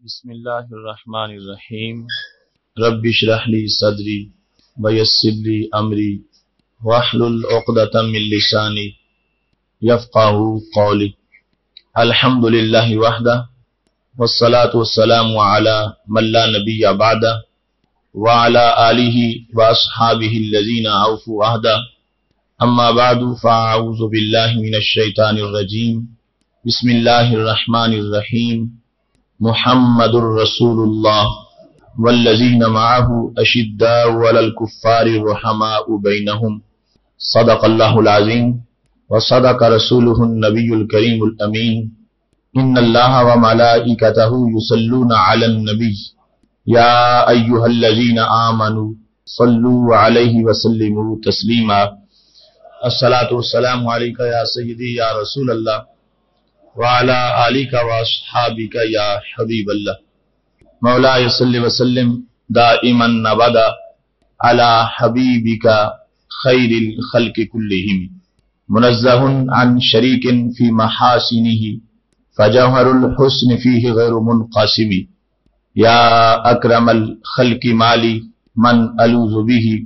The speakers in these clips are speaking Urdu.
بسم اللہ الرحمن الرحیم رب اشرح لی صدری ویسر لی امری واحلل عقدۃ من لسانی یفقهوا قولی الحمد للہ وحدہ والصلاة والسلام علی من لا نبی بعدہ وعلی آلہ واصحابہ الذین اوفوا عہدہ اما بعد فاعوذ باللہ من الشیطان الرجیم بسم اللہ الرحمن الرحیم محمد الرسول اللہ والذین معه اشداء علی الکفار رحماء بینہم صدق اللہ العظیم وصدق رسولہ النبی الکریم الامین ان اللہ وملائکتہ یصلون علی النبی یا ایہا الذین آمنوا صلوا علیہ وسلموا تسلیما الصلاة والسلام علیکہ یا سیدی یا رسول اللہ وعلى آلك واصحابك يا حبيب الله مولاي صل وسلم دائما ابدا على حبيبك خير الخلق كلهم منزه عن شريك في محاسنه فجوهر الحسن فيه غير منقسم يا أكرم الخلق مالي من ألوذ به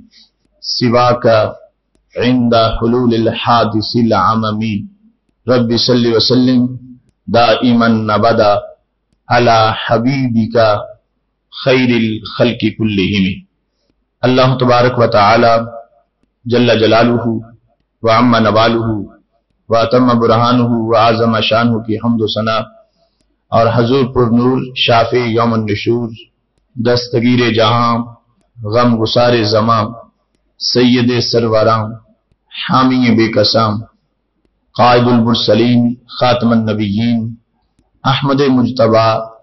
سواك عند حلول الحادث العممي رب صلی وسلم دائما ابدا علی حبیبک خیر الخلق کلہم۔ اللہ تبارک و تعالی جل جلالہ وعم نوالہ واتم برہانہ وعظم شانہ کی حمد و ثنا اور حضور پر نور شافع یوم النشور دستگیر جہاں غم گسار زماں سید سروراں حامی بے قسام قائد المرسلین خاتم النبیین احمد مجتبی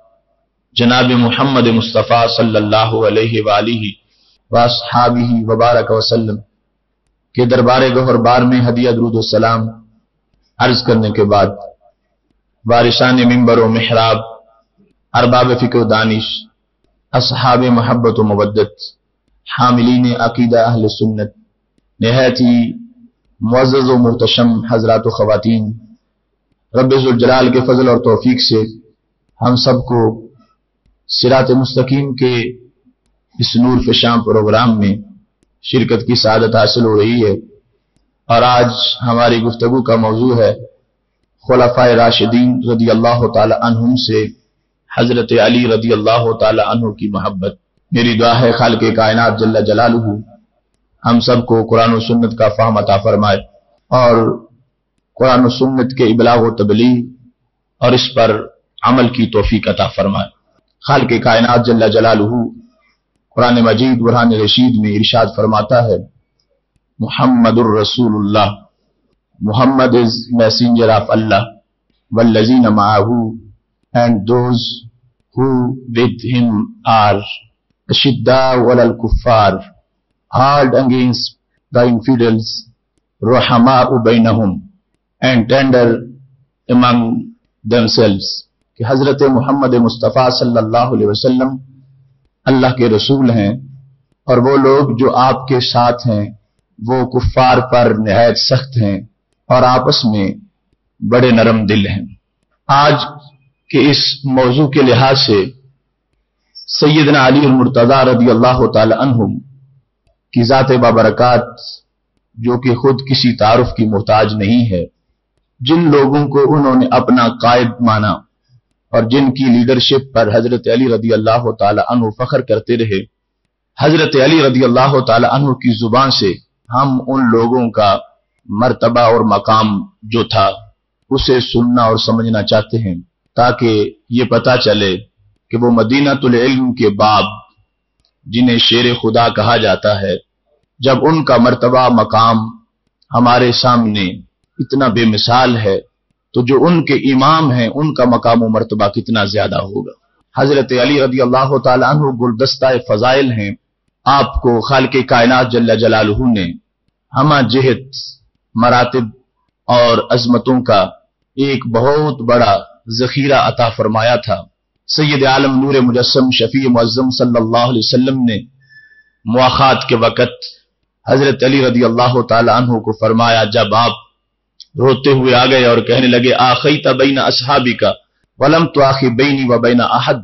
جناب محمد مصطفیٰ صلی اللہ علیہ وآلہ واصحابہ وبارک وسلم کے دربار گوہر بار میں ہدیہ درود و سلام عرض کرنے کے بعد وارثان منبر و محراب ارباب فقہ و دانش اصحاب محبت و مودت حاملین عقیدہ اہل سنت نہایت ہی معزز و محتشم حضرات و خواتین، رب ذوالجلال کے فضل اور توفیق سے ہم سب کو صراط مستقیم کے اس نور فشاں پروگرام میں شرکت کی سعادت حاصل ہو رہی ہے، اور آج ہماری گفتگو کا موضوع ہے خلفائے راشدین رضی اللہ تعالی عنہم سے حضرت علی رضی اللہ تعالی عنہ کی محبت۔ میری دعا ہے خالق کائنات جل جلالہ ہم سب کو قرآن و سنت کا فہم عطا فرمائے اور قرآن و سنت کے ابلاغ و تبلیغ اور اس پر عمل کی توفیق عطا فرمائے۔ خالق کائنات جل جلالہ قرآن مجید برہان رشید میں ارشاد فرماتا ہے محمد الرسول اللہ، محمد is messenger of Allah والذین معه and those who with him are ashiddaء Ali الکفار hard against the infidels رحماء بینہم and tender among themselves، کہ حضرت محمد مصطفیٰ صلی اللہ علیہ وسلم اللہ کے رسول ہیں اور وہ لوگ جو آپ کے ساتھ ہیں وہ کفار پر نہایت سخت ہیں اور آپس میں بڑے نرم دل ہیں۔ آج کے اس موضوع کے لحاظ سے سیدنا علی المرتضی رضی اللہ تعالی عنہم کی ذات بابرکات جو کہ خود کسی تعارف کی محتاج نہیں ہے، جن لوگوں کو انہوں نے اپنا قائد مانا اور جن کی لیڈرشپ پر حضرت علی رضی اللہ تعالی عنہ فخر کرتے رہے، حضرت علی رضی اللہ تعالی عنہ کی زبان سے ہم ان لوگوں کا مرتبہ اور مقام جو تھا اسے سننا اور سمجھنا چاہتے ہیں، تاکہ یہ پتہ چلے کہ وہ مدینۃ العلم کے باب جنہیں شیر خدا کہا جاتا ہے، جب ان کا مرتبہ مقام ہمارے سامنے اتنا بے مثال ہے تو جو ان کے امام ہیں ان کا مقام و مرتبہ کتنا زیادہ ہوگا۔ حضرت علی رضی اللہ تعالی عنہ گلدستہ فضائل ہیں، آپ کو خالق کائنات جل جلالہ نے ہمہ جہت مراتب اور عظمتوں کا ایک بہت بڑا ذخیرہ عطا فرمایا تھا۔ سید عالم نور مجسم شفیع معظم صلی اللہ علیہ وسلم نے مواخات کے وقت حضرت علی رضی اللہ تعالی عنہ کو فرمایا، جب آپ روتے ہوئے آ گئے اور کہنے لگے آخیت بین اصحابک ولم تواخی بینی و بین احد،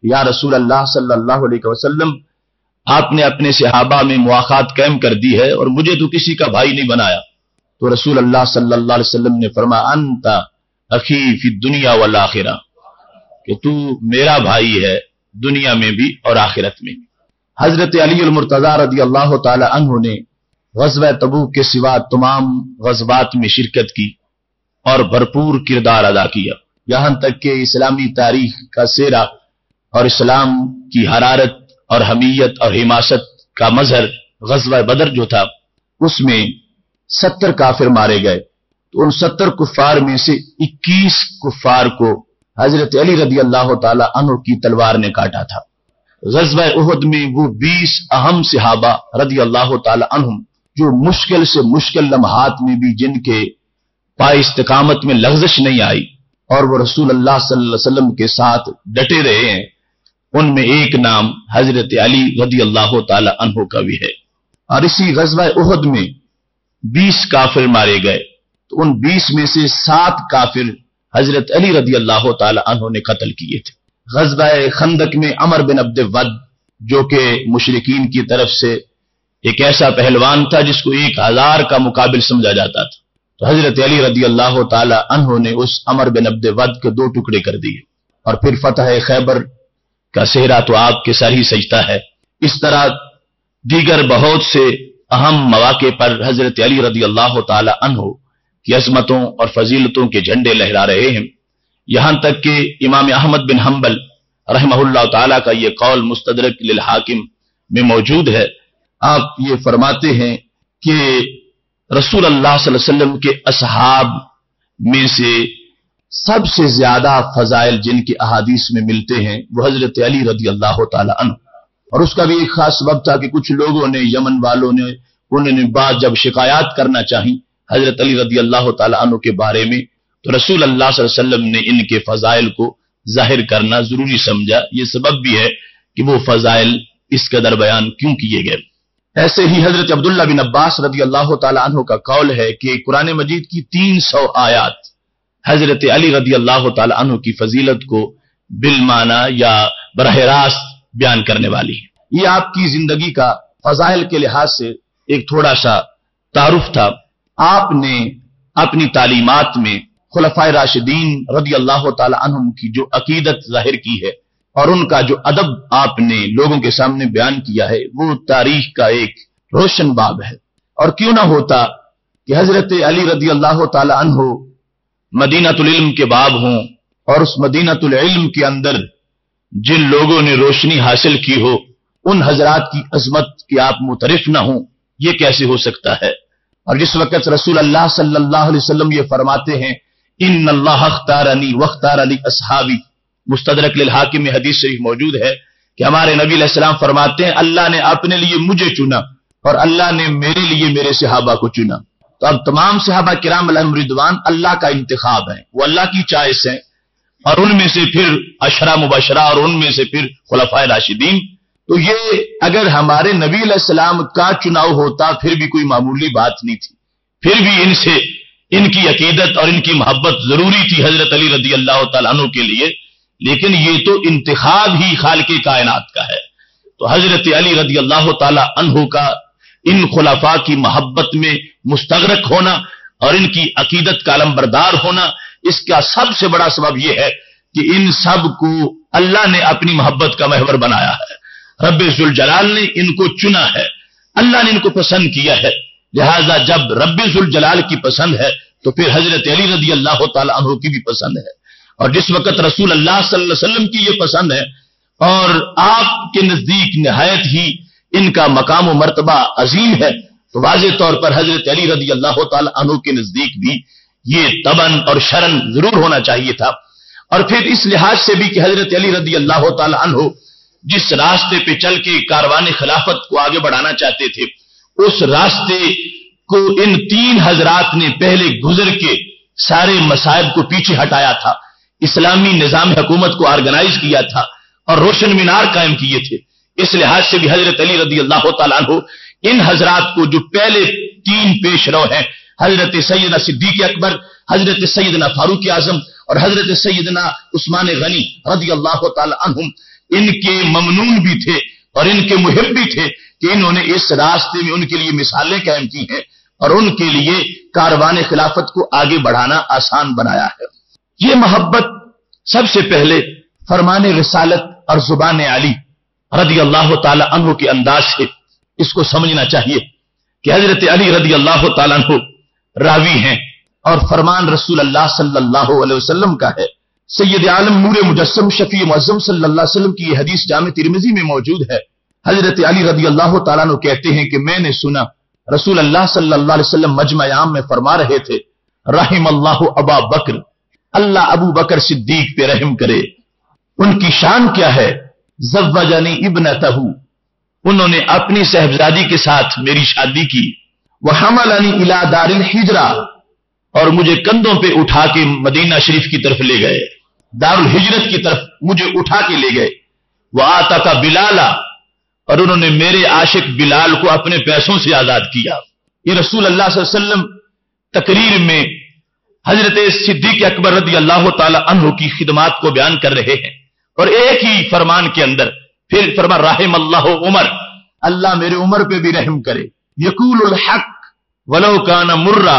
یا رسول اللہ صلی اللہ علیہ وسلم آپ نے اپنے صحابہ میں مواخات قائم کر دی ہے اور مجھے تو کسی کا بھائی نہیں بنایا. تو رسول اللہ صلی اللہ علیہ وسلم نے فرمایا انت اخی فی الدنیا والآخرہ، کہ تو میرا بھائی ہے دنیا میں بھی اور آخرت میں بھی. حضرت علی المرتضی رضی اللہ تعالی عنہ نے غزوہ تبوک کے سوا تمام غزوات میں شرکت کی اور بھرپور کردار ادا کیا، یہاں تک کہ اسلامی تاریخ کا سیرا اور اسلام کی حرارت اور حمیت اور حماست کا مظہر غزوہ بدر جو تھا اس میں 70 کافر مارے گئے. تو ان 70 کفار میں سے 21 کفار کو حضرت علی رضی اللہ تعالی عنہ کی تلوار نے کاٹا تھا. غزوہ احد میں وہ 20 اہم صحابہ رضی اللہ تعالی عنہم جو مشکل سے مشکل لمحات میں بھی جن کے پائے استقامت میں لغزش نہیں آئی اور وہ رسول اللہ صلی اللہ علیہ وسلم کے ساتھ ڈٹے رہے ہیں، ان میں ایک نام حضرت علی رضی اللہ تعالی عنہ کا بھی ہے. اور اسی غزوہ احد میں 20 کافر مارے گئے، تو ان 20 میں سے 7 کافر حضرت علی رضی اللہ تعالی عنہ نے قتل کیے تھے. غزوہ خندق میں عمر بن عبد ود جو کہ مشرکین کی طرف سے ایک ایسا پہلوان تھا جس کو 1000 کا مقابل سمجھا جاتا تھا، تو حضرت علی رضی اللہ تعالی عنہ نے اس عمر بن عبد ود کے 2 ٹکڑے کر دیے. اور پھر فتح خیبر کا صحرا تو آپ کے سر ہی سجتا ہے. اس طرح دیگر بہت سے اہم مواقع پر حضرت علی رضی اللہ تعالی عنہ کی عظمتوں اور فضیلتوں کے جھنڈے لہرا رہے ہیں. یہاں تک کہ امام احمد بن حنبل رحمہ اللہ تعالی کا یہ قول مستدرک للحاکم میں موجود ہے. آپ یہ فرماتے ہیں کہ رسول اللہ صلی اللہ علیہ وسلم کے اصحاب میں سے سب سے زیادہ فضائل جن کی احادیث میں ملتے ہیں وہ حضرت علی رضی اللہ تعالی عنہ. اور اس کا بھی ایک خاص سبب تھا کہ کچھ لوگوں نے، یمن والوں نے، انہوں نے بعد جب شکایات کرنا چاہیں حضرت علی رضی اللہ تعالی عنہ کے بارے میں، تو رسول اللہ صلی اللہ علیہ وسلم نے ان کے فضائل کو ظاہر کرنا ضروری سمجھا. یہ سبب بھی ہے کہ وہ فضائل اس قدر بیان کیوں کیے گئے. ایسے ہی حضرت عبداللہ بن عباس رضی اللہ تعالی عنہ کا قول ہے کہ قرآن مجید کی 300 آیات حضرت علی رضی اللہ تعالی عنہ کی فضیلت کو بالمعنی یا براہ راست بیان کرنے والی ہے. یہ آپ کی زندگی کا فضائل کے لحاظ سے ایک تھوڑا سا تعارف تھا. آپ نے اپنی تعلیمات میں خلفائے راشدین رضی اللہ تعالی عنہم کی جو عقیدت ظاہر کی ہے اور ان کا جو ادب آپ نے لوگوں کے سامنے بیان کیا ہے وہ تاریخ کا ایک روشن باب ہے. اور کیوں نہ ہوتا کہ حضرت علی رضی اللہ تعالی عنہ مدینۃ العلم کے باب ہوں اور اس مدینۃ العلم کے اندر جن لوگوں نے روشنی حاصل کی ہو ان حضرات کی عظمت کے آپ متعارف نہ ہوں، یہ کیسے ہو سکتا ہے؟ اور جس وقت رسول اللہ صلی اللہ علیہ وسلم یہ فرماتے ہیں ان اللہ اختارنی واختار علی اصحابی، مستدرک للحاکم میں حدیث شریف موجود ہے کہ ہمارے نبی علیہ السلام فرماتے ہیں اللہ نے اپنے لیے مجھے چنا اور اللہ نے میرے لیے میرے صحابہ کو چنا. تو اب تمام صحابہ کرام علیہم رضوان اللہ کا انتخاب ہے، وہ اللہ کی چوائس ہے، اور ان میں سے پھر عشرہ مبشرہ اور ان میں سے پھر خلفائے راشدین. تو یہ اگر ہمارے نبی علیہ السلام کا چناؤ ہوتا پھر بھی کوئی معمولی بات نہیں تھی، پھر بھی ان سے ان کی عقیدت اور ان کی محبت ضروری تھی حضرت علی رضی اللہ تعالیٰ عنہ کے لیے. لیکن یہ تو انتخاب ہی خالق کائنات کا ہے. تو حضرت علی رضی اللہ تعالیٰ عنہ کا ان خلفاء کی محبت میں مستغرق ہونا اور ان کی عقیدت کا علمبردار ہونا، اس کا سب سے بڑا سبب یہ ہے کہ ان سب کو اللہ نے اپنی محبت کا محور بنایا ہے. رب ذوالجلال نے ان کو چنا ہے، اللہ نے ان کو پسند کیا ہے. لہذا جب رب ذوالجلال کی پسند ہے تو پھر حضرت علی رضی اللہ تعالی عنہ کی بھی پسند ہے. اور جس وقت رسول اللہ صلی اللہ علیہ وسلم کی یہ پسند ہے اور آپ کے نزدیک نہایت ہی ان کا مقام و مرتبہ عظیم ہے، تو واضح طور پر حضرت علی رضی اللہ تعالی عنہ کے نزدیک بھی یہ طبعاً اور شرعاً ضرور ہونا چاہیے تھا. اور پھر اس لحاظ سے بھی کہ حضرت علی رضی اللہ تعالی عنہ جس راستے پہ چل کے کاروان خلافت کو آگے بڑھانا چاہتے تھے اس راستے کو ان 3 حضرات نے پہلے گزر کے سارے مصائب کو پیچھے ہٹایا تھا، اسلامی نظام حکومت کو آرگنائز کیا تھا اور روشن مینار قائم کیے تھے. اس لحاظ سے بھی حضرت علی رضی اللہ تعالیٰ عنہ ان حضرات کو جو پہلے 3 پیش رو ہیں، حضرت سیدنا صدیق اکبر، حضرت سیدنا فاروق اعظم اور حضرت سیدنا عثمان غنی رضی اللہ تعالیٰ عنہم، इनके ममनून भी थे और इनके मुहिब भी थे कि इन्होंने इस रास्ते में उनके लिए मिसालें कायम की हैं और उनके लिए कारवान खिलाफत को आगे बढ़ाना आसान बनाया है। ये मोहब्बत सबसे पहले फरमान रिसालत और जुबान अली रदी अल्लाह ताला अन्हु के अंदाज से इसको समझना चाहिए कि हजरत अली रदी अल्लाह ताला अन्हु रावी हैं और फरमान रसूल अल्लाह सल्लल्लाहु अलैहि वसल्लम का है। सैयद आलम नूर मुजस्सम शफी मुअज्जम सल्लल्लाहु अलैहि वसल्लम की यह हदीस जामे तिरमिजी में मौजूद है। हजरत अली रदी अल्लाह ताला अन्हु कहते हैं कि मैंने सुना रसूल अल्लाह सल्लल्लाहु अलैहि वसल्लम मजमा आम में फरमा रहे थे, रहिम अल्लाह अबा बकर, अल्लाह अबू बकर सिद्दीक पे रहम करे। उनकी शान क्या है? ज़व्वजनी इब्नतहू, उन्होंने अपनी साहबजादी के साथ मेरी शादी की। वह हमलनी इला दारिल हिजरा, और मुझे कंधों पे उठा के मदीना शरीफ की तरफ ले गए, दारुल हिजरत की तरफ मुझे उठा के ले गए। वह आता का बिलाला, और उन्होंने मेरे आशिक बिलाल को अपने पैसों से आजाद किया। ये रसूल अल्लाह सल्लल्लाहु अलैहि वसल्लम तकरीर में हजरत सिद्दीक अकबर रदी अल्लाह ताला अन्हु की खिदमात को बयान कर रहे हैं और एक ही फरमान के अंदर फिर फरमा राहिम अल्लाह उमर, अल्लाह मेरे उमर पे भी रहम करे। यकूलुल हक वलो काना मुर्रा,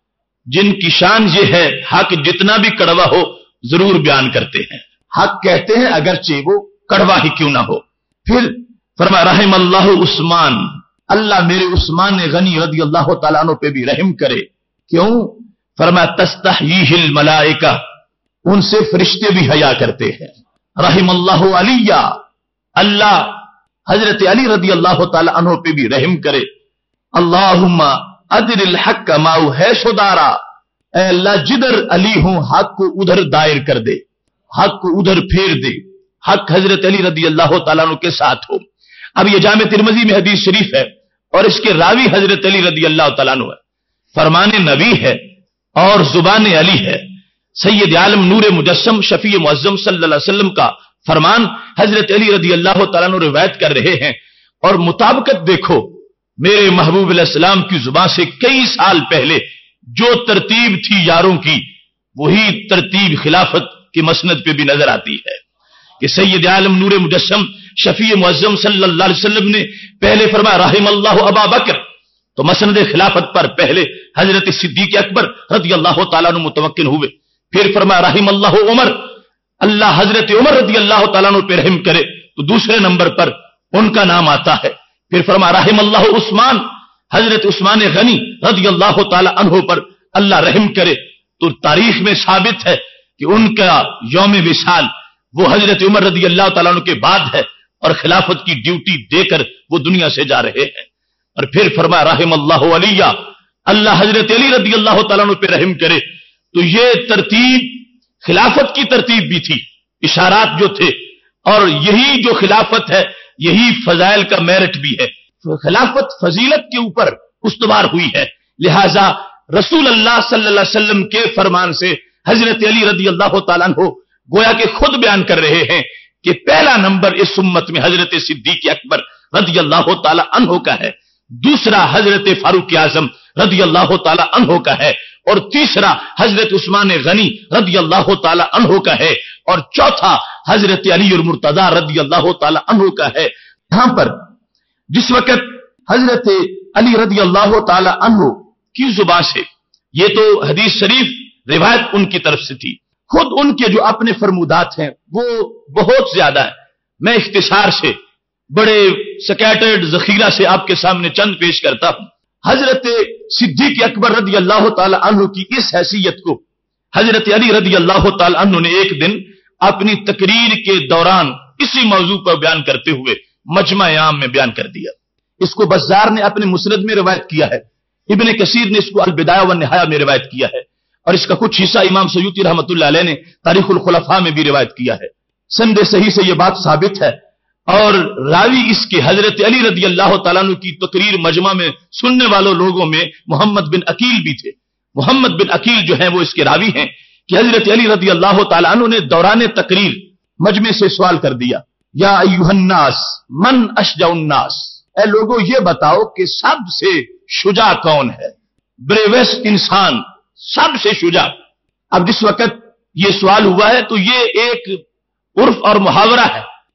जिनकी शान ये है हक जितना भी कड़वा हो जरूर बयान करते हैं, हक कहते हैं अगरचे वो कड़वा ही क्यों ना हो। फिर फरमा रहम अल्लाह उस्मान, अल्लाह मेरे उस्मान गनी रदी अल्लाह ताला अन्हु पे भी रहम करे। क्यों? फरमा तस्तहीहिल मलाइका, उनसे फरिश्ते भी हया करते हैं। रहम अल्लाह अलिया, अल्लाह हजरत अली रदी अल्लाह ताला अन्हु पे भी रहम करे। अल्लाहुम्मा अदरिल हक माउ है सुदारा, अल्लाह जिधर अली हूं हक को उधर दायर कर दे, हक को उधर फेर दे, हक हजरत अली रदी अल्लाह ताला अन्हु के साथ हो। अब यह जामे तिरमिजी में हदीस शरीफ है और इसके रावी हजरत अली रदी अल्लाह ताला अन्हु है, फरमान नबी है और जुबान अली है। सैयद आलम नूर मुजस्सम शफी मुअज्जम सल्लल्लाहु अलैहि वसल्लम का फरमान हजरत अली रदी अल्लाह ताला अन्हु रिवायत कर रहे हैं और मुताबिकत देखो मेरे महबूब अलैहिस्सलाम की जुबान से कई साल पहले जो तरतीब थी यारों की, वही तरतीब खिलाफत की मसनद पे भी नजर आती है कि सैयद आलम नूर मुजस्सम शफी मुअज्जम सल्लल्लाहु अलैहि वसल्लम ने पहले फरमाया रहिम अल्लाह अबा बकर, तो मसनद खिलाफत पर पहले हजरत सिद्दीक अकबर रदी अल्लाह ताला अन्हु मुतवक्किल हुए। फिर फरमाया रहिम अल्लाह उमर, अल्लाह हजरत उमर रदी अल्लाह ताला अन्हु पे रहम करे, तो दूसरे नंबर पर उनका नाम आता है। फिर फरमाया रहिम अल्लाह उस्मान, हजरत उस्मान गनी रदी अल्लाह ताला अन्हु पर अल्लाह रहम करे। तो तारीख में साबित है कि उनका यौम विसाल वो हजरत उमर रदी अल्लाह ताला अन्हु के बाद है और खिलाफत की ड्यूटी देकर वो दुनिया से जा रहे हैं। और फिर फरमाया रहिम अल्लाह अलिया, अल्लाह हजरत अली रदी अल्लाह ताला अन्हु पे रहम करे। तो ये तरतीब खिलाफत की तरतीब भी थी, इशारात जो थे, और यही जो खिलाफत है यही फजाइल का मेरिट भी है। खिलाफत फजीलत के ऊपर उस्तवार हुई है, लिहाजा रसूल अल्लाह सल्लल्लाहु अलैहि वसल्लम के फरमान से हजरत अली रदी अल्लाह ताला अन्हु गोया के खुद बयान कर रहे हैं कि पहला नंबर इस उम्मत में हजरत सिद्दीक अकबर रदी अल्लाह ताला अन्हु का है, दूसरा हजरत फारूक आजम रदी अल्लाह ताला अन्हु का है, और तीसरा हजरत उस्मान गनी रदी अल्लाह ताला अन्हु का है, और चौथा हजरत अली और मुर्तजा रदी अल्लाह ताला अन्हु का है। यहां पर जिस वक्त हजरत अली रदी अल्लाह ताला अन्हु की जुबान से, ये तो हदीस शरीफ रिवायत उनकी तरफ से थी, खुद उनके जो अपने फरमुदात हैं वो बहुत ज्यादा है। मैं इख्तिसार से बड़े स्कैटर्ड जखीरा से आपके सामने चंद पेश करता हूं। हजरत सिद्दीक अकबर रदी अल्लाह ताला अन्हु की इस हैसियत को हजरत अली रदी अल्लाह ताला अन्हु ने एक दिन अपनी तकरीर के दौरान इसी मौजू पर बयान करते हुए मजमा आम में बयान कर दिया। इसको बज़्ज़ार ने अपने मुस्नद में रिवायत किया है, इब्ने कसीर ने इसको अल बिदाया व निहाया में रिवायत किया है, और इसका कुछ हिस्सा इमाम सयूती रहमतुल्लाह अलैह ने तारीखुल खुलफा में भी रिवायत किया है। संदे सही से यह बात साबित है, और रावी इसके हजरत अली रदी अल्लाह ताला अन्हु की तकरीर मजमा में सुनने वालों लोगों में मोहम्मद बिन अकील भी थे। मोहम्मद बिन अकील जो है वो इसके रावी हैं कि हजरत अली रदी अल्लाह ताला अन्हु ने दौरान तकरीर मजमे से सवाल कर दिया, या अय्युहन्नास मन अशजाउन्नास, ऐ लोगों ये बताओ कि सबसे शुजा कौन है, ब्रेवेस्ट इंसान, सबसे शुजा। अब जिस वक्त ये सवाल हुआ है तो ये एक उर्फ और मुहावरा है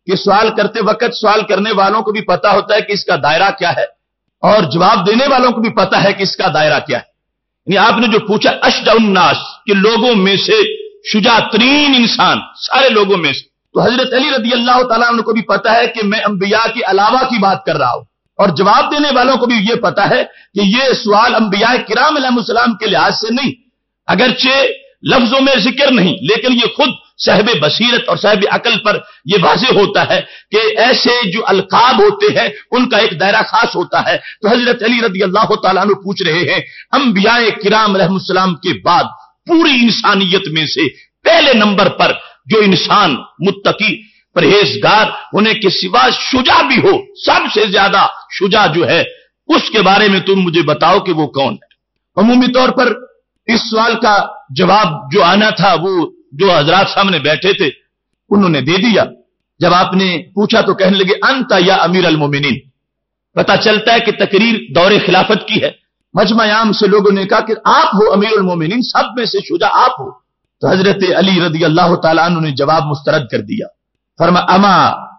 کہ سوال کرتے وقت سوال کرنے والوں کو بھی پتا ہوتا ہے کہ اس کا دائرہ کیا ہے اور جواب دینے والوں کو بھی پتا ہے کہ اس کا دائرہ کیا ہے. یعنی آپ نے جو پوچھا اشجع الناس کہ لوگوں میں سے شجاع ترین انسان سارے لوگوں میں سے، تو حضرت علی رضی اللہ تعالیٰ عنہ کو بھی پتا ہے کہ میں انبیاء کے علاوہ کی بات کر رہا ہوں، اور جواب دینے والوں کو بھی یہ پتا ہے کہ یہ سوال انبیاء کرام علیہ السلام کے لحاظ سے نہیں، اگرچہ لفظوں میں ذکر نہیں لیکن یہ خود صاحب بصیرت اور صاحب عقل پر یہ واضح ہوتا ہے کہ ایسے جو القاب ہوتے ہیں ان کا ایک دائرہ خاص ہوتا ہے. تو حضرت علی رضی اللہ تعالیٰ عنہ پوچھ رہے ہیں انبیاء کرام علیہ السلام کے بعد پوری انسانیت میں سے پہلے نمبر پر جو انسان متقی پرہیزگار ہونے کے سوا شجاع بھی ہو، سب سے زیادہ شجاع جو ہے اس کے بارے میں تم مجھے بتاؤ کہ وہ کون ہے. عمومی طور پر اس سوال کا جواب جو آنا تھا وہ جو حضرات سامنے بیٹھے تھے انہوں نے دے دیا. جب آپ نے پوچھا تو کہنے لگے انت یا امیر المومنین. پتا چلتا ہے کہ تقریر دور خلافت کی ہے. مجمع عام سے لوگوں نے کہا کہ آپ ہو امیر المومنین، سب میں سے شجاع آپ ہو. تو حضرت علی رضی اللہ تعالیٰ عنہ نے جواب مسترد کر دیا. فرمایا اما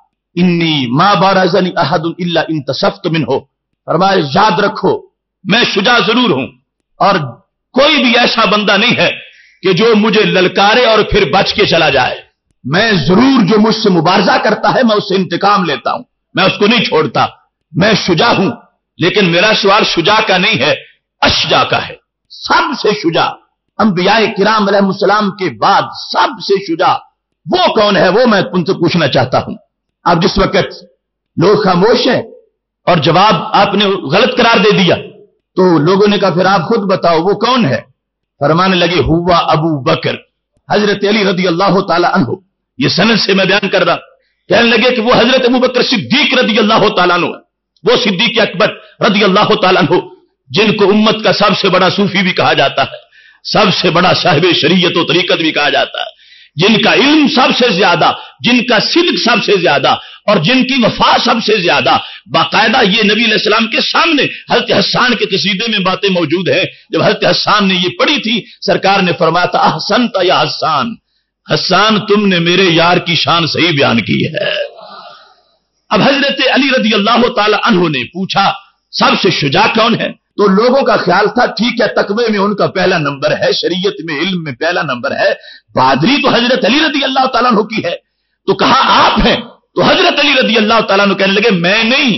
انی ما بارزنی احد الا انتصفت منہ. فرمایا یاد رکھو میں شجاع ضرور ہوں اور کوئی بھی ایسا بندہ نہیں ہے کہ جو مجھے للکارے اور پھر بچ کے چلا جائے. میں ضرور جو مجھ سے مبارزہ کرتا ہے میں اس سے انتقام لیتا ہوں، میں اس کو نہیں چھوڑتا. میں شجاع ہوں لیکن میرا سوال شجاع کا نہیں ہے، اشجاع کا ہے. سب سے شجاع انبیاء کرام علیہ السلام کے بعد سب سے شجاع وہ کون ہے، وہ میں تم سے پوچھنا چاہتا ہوں. اب جس وقت لوگ خاموش ہیں اور جواب آپ نے غلط قرار دے دیا تو لوگوں نے کہا پھر آپ خود بتاؤ وہ کون ہے. فرمانے لگے ہوا ابو بکر. حضرت علی رضی اللہ تعالی عنہ، یہ سند سے میں بیان کر رہا، کہنے لگے کہ وہ حضرت ابو بکر صدیق رضی اللہ تعالیٰ عنہ، وہ صدیق اکبر رضی اللہ تعالیٰ عنہ جن کو امت کا سب سے بڑا صوفی بھی کہا جاتا ہے، سب سے بڑا صاحب شریعت و طریقت بھی کہا جاتا ہے، جن کا علم سب سے زیادہ، جن کا صدق سب سے زیادہ اور جن کی وفا سب سے زیادہ. باقاعدہ یہ نبی علیہ السلام کے سامنے حضرت حسان کے قصیدے میں باتیں موجود ہیں. جب حضرت حسان نے یہ پڑھی تھی سرکار نے فرمایا تھا احسنت یا حسان، حسان تم نے میرے یار کی شان صحیح بیان کی ہے. اب حضرت علی رضی اللہ تعالی عنہ نے پوچھا سب سے شجاع کون ہے؟ تو لوگوں کا خیال تھا ٹھیک ہے تقوی میں ان کا پہلا نمبر ہے، شریعت میں علم میں پہلا نمبر ہے، بہادری تو حضرت علی رضی اللہ تعالیٰ عنہ کی ہے. تو کہا آپ ہیں؟ تو حضرت علی رضی اللہ تعالیٰ عنہ کہنے لگے میں نہیں،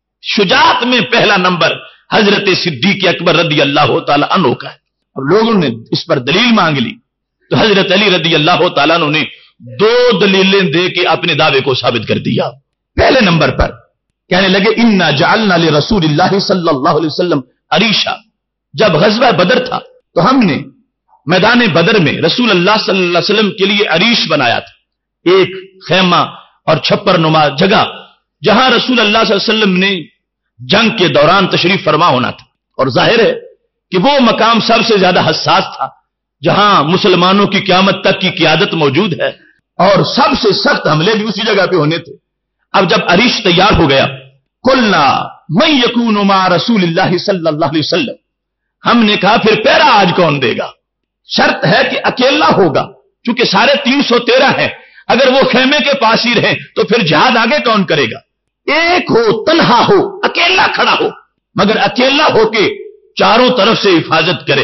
شجاعت میں پہلا نمبر حضرت صدیق اکبر رضی اللہ تعالیٰ عنہ کا ہے. اب لوگوں نے اس پر دلیل مانگ لی تو حضرت علی رضی اللہ تعالیٰ عنہ نے 2 دلیلیں دے کے اپنے دعوے کو ثابت کر دیا. پہلے نمبر پر کہنے لگے انا جعلنا لرسول اللہ صلی اللہ علیہ وسلم عریشہ. جب غزوہ بدر تھا تو ہم نے میدان بدر میں رسول اللہ صلی اللہ علیہ وسلم کے لیے عریش بنایا تھا، ایک خیمہ اور چھپر نما جگہ جہاں رسول اللہ صلی اللہ علیہ وسلم نے جنگ کے دوران تشریف فرما ہونا تھا. اور ظاہر ہے کہ وہ مقام سب سے زیادہ حساس تھا جہاں مسلمانوں کی قیامت تک کی قیادت موجود ہے اور سب سے سخت حملے بھی اسی جگہ پہ ہونے تھے. اب جب عریش تیار ہو گیا قلنا من یکون مع رسول اللہ صلی اللہ علیہ وسلم، ہم نے کہا پھر پہرا آج کون دے گا؟ شرط ہے کہ اکیلا ہوگا، چونکہ سارے 313 ہیں، اگر وہ خیمے کے پاس ہی رہیں تو پھر جہاد آگے کون کرے گا؟ ایک ہو، تنہا ہو، اکیلا کھڑا ہو، مگر اکیلا ہو کے چاروں طرف سے حفاظت کرے.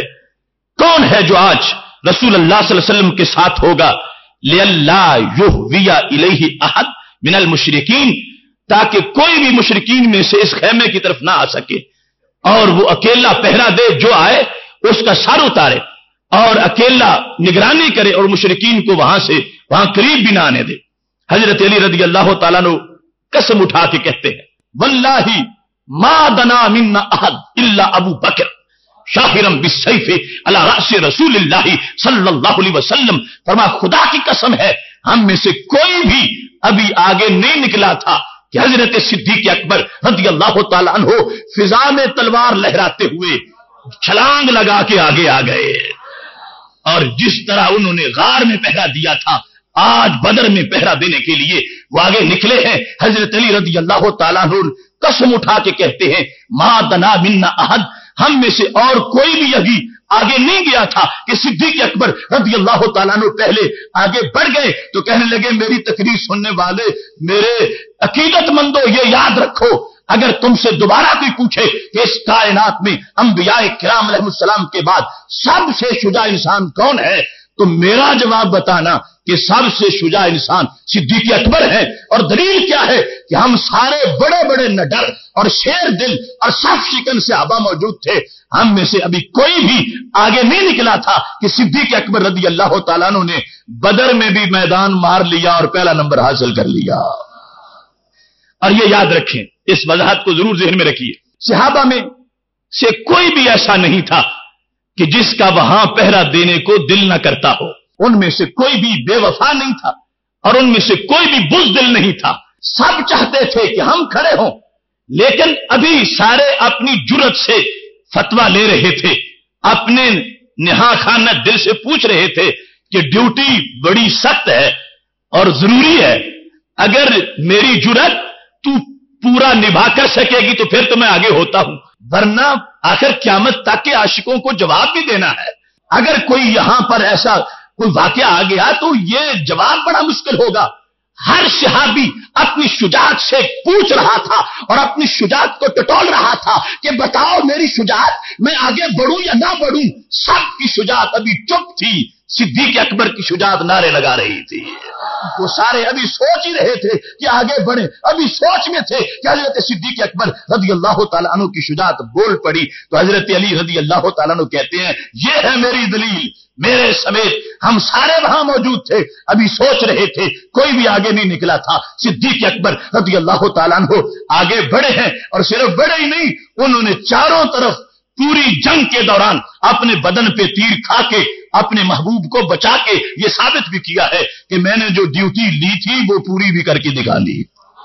کون ہے جو آج رسول اللہ صلی اللہ علیہ وسلم کے ساتھ ہوگا؟ لِأَلَّا يُهْوِيَ إِلَيْهِ أَحَدٌ مِنَ الْمُشْرِكِينَ، تاکہ کوئی بھی مشرکین میں سے اس خیمے کی طرف نہ آ سکے، اور وہ اکیلا پہرا دے، جو آئے اس کا سر اتارے اور اکیلا نگرانی کرے اور مشرکین کو وہاں قریب بھی نہ آنے دے. حضرت علی رضی اللہ تعالیٰ عنہ قسم اٹھا کے کہتے ہیں واللہ ما دنا منا احد الا ابو بکر شاہرا بالسیف علی راس رسول اللہ صلی اللہ علیہ وسلم. فرما خدا کی قسم ہے ہم میں سے کوئی بھی ابھی آگے نہیں نکلا تھا کہ حضرت صدیق اکبر رضی اللہ تعالی عنہ فضا میں تلوار لہراتے ہوئے چھلانگ لگا کے آگے آ گئے. اور جس طرح انہوں نے غار میں پہرا دیا تھا آج بدر میں پہرا دینے کے لیے وہ آگے نکلے ہیں. حضرت علی رضی اللہ تعالیٰ عنہ قسم اٹھا کے کہتے ہیں ما دنا منا احد، ہم میں سے اور کوئی بھی ابھی آگے نہیں گیا تھا کہ صدیق اکبر رضی اللہ تعالیٰ عنہ پہلے آگے بڑھ گئے تو کہنے لگے میری تقریر سننے والے میرے عقیدت مندو یہ یاد رکھو اگر تم سے دوبارہ کوئی پوچھے کہ اس کائنات میں انبیاء کرام علیہ السلام کے بعد سب سے شجاع انسان کون ہے تو میرا جواب بتانا کہ سب سے شجاع انسان صدیق اکبر ہے. اور دلیل کیا ہے کہ ہم سارے بڑے بڑے نڈر اور شیر دل اور صف شکن صحابہ موجود تھے. ہم میں سے ابھی کوئی بھی آگے نہیں نکلا تھا کہ صدیق اکبر رضی اللہ تعالیٰ عنہ نے بدر میں بھی میدان مار لیا اور پہلا نمبر حاصل کر لیا. اور یہ یاد رکھیں, اس وضاحت کو ضرور ذہن میں رکھیے, صحابہ میں سے کوئی بھی ایسا نہیں تھا کہ جس کا وہاں پہرا دینے کو دل نہ کرتا ہو. ان میں سے کوئی بھی بے وفا نہیں تھا اور ان میں سے کوئی بھی بزدل نہیں تھا. سب چاہتے تھے کہ ہم کھڑے ہوں, لیکن ابھی سارے اپنی جرت سے فتویٰ لے رہے تھے, اپنے نہا خانہ دل سے پوچھ رہے تھے کہ ڈیوٹی بڑی سخت ہے اور ضروری ہے, اگر میری جرت تو پورا نبھا کر سکے گی تو پھر تو میں آگے ہوتا ہوں, ورنہ آخر قیامت تک کے عاشقوں کو جواب بھی دینا ہے. اگر کوئی یہاں پر ایسا کوئی واقعہ آ گیا تو یہ جواب بڑا مشکل ہوگا. ہر صحابی اپنی شجاعت سے پوچھ رہا تھا اور اپنی شجاعت کو ٹٹول رہا تھا کہ بتاؤ میری شجاعت, میں آگے بڑھوں یا نہ بڑھوں. سب کی شجاعت ابھی چپ تھی, صدیق اکبر کی شجاعت نعرے لگا رہی تھی. وہ سارے ابھی سوچ ہی رہے تھے کہ آگے بڑھیں, ابھی سوچ میں تھے کہ حضرت صدیق اکبر رضی اللہ تعالیٰ عنہ کی شجاعت بول پڑی تو حضرت علی رضی اللہ تعالیٰ عنہ کہتے ہیں یہ ہے میری دلیل, میرے سمیت ہم سارے وہاں موجود تھے, ابھی سوچ رہے تھے, کوئی بھی آگے نہیں نکلا تھا. صدیق اکبر رضی اللہ تعالیٰ عنہ آگے بڑھے ہیں اور صرف بڑھے ہی نہیں, انہوں نے چاروں طرف پوری جنگ کے دوران اپنے بدن پہ تیر کھا کے اپنے محبوب کو بچا کے یہ ثابت بھی کیا ہے کہ میں نے جو ڈیوٹی لی تھی وہ پوری بھی کر کے دکھا لی.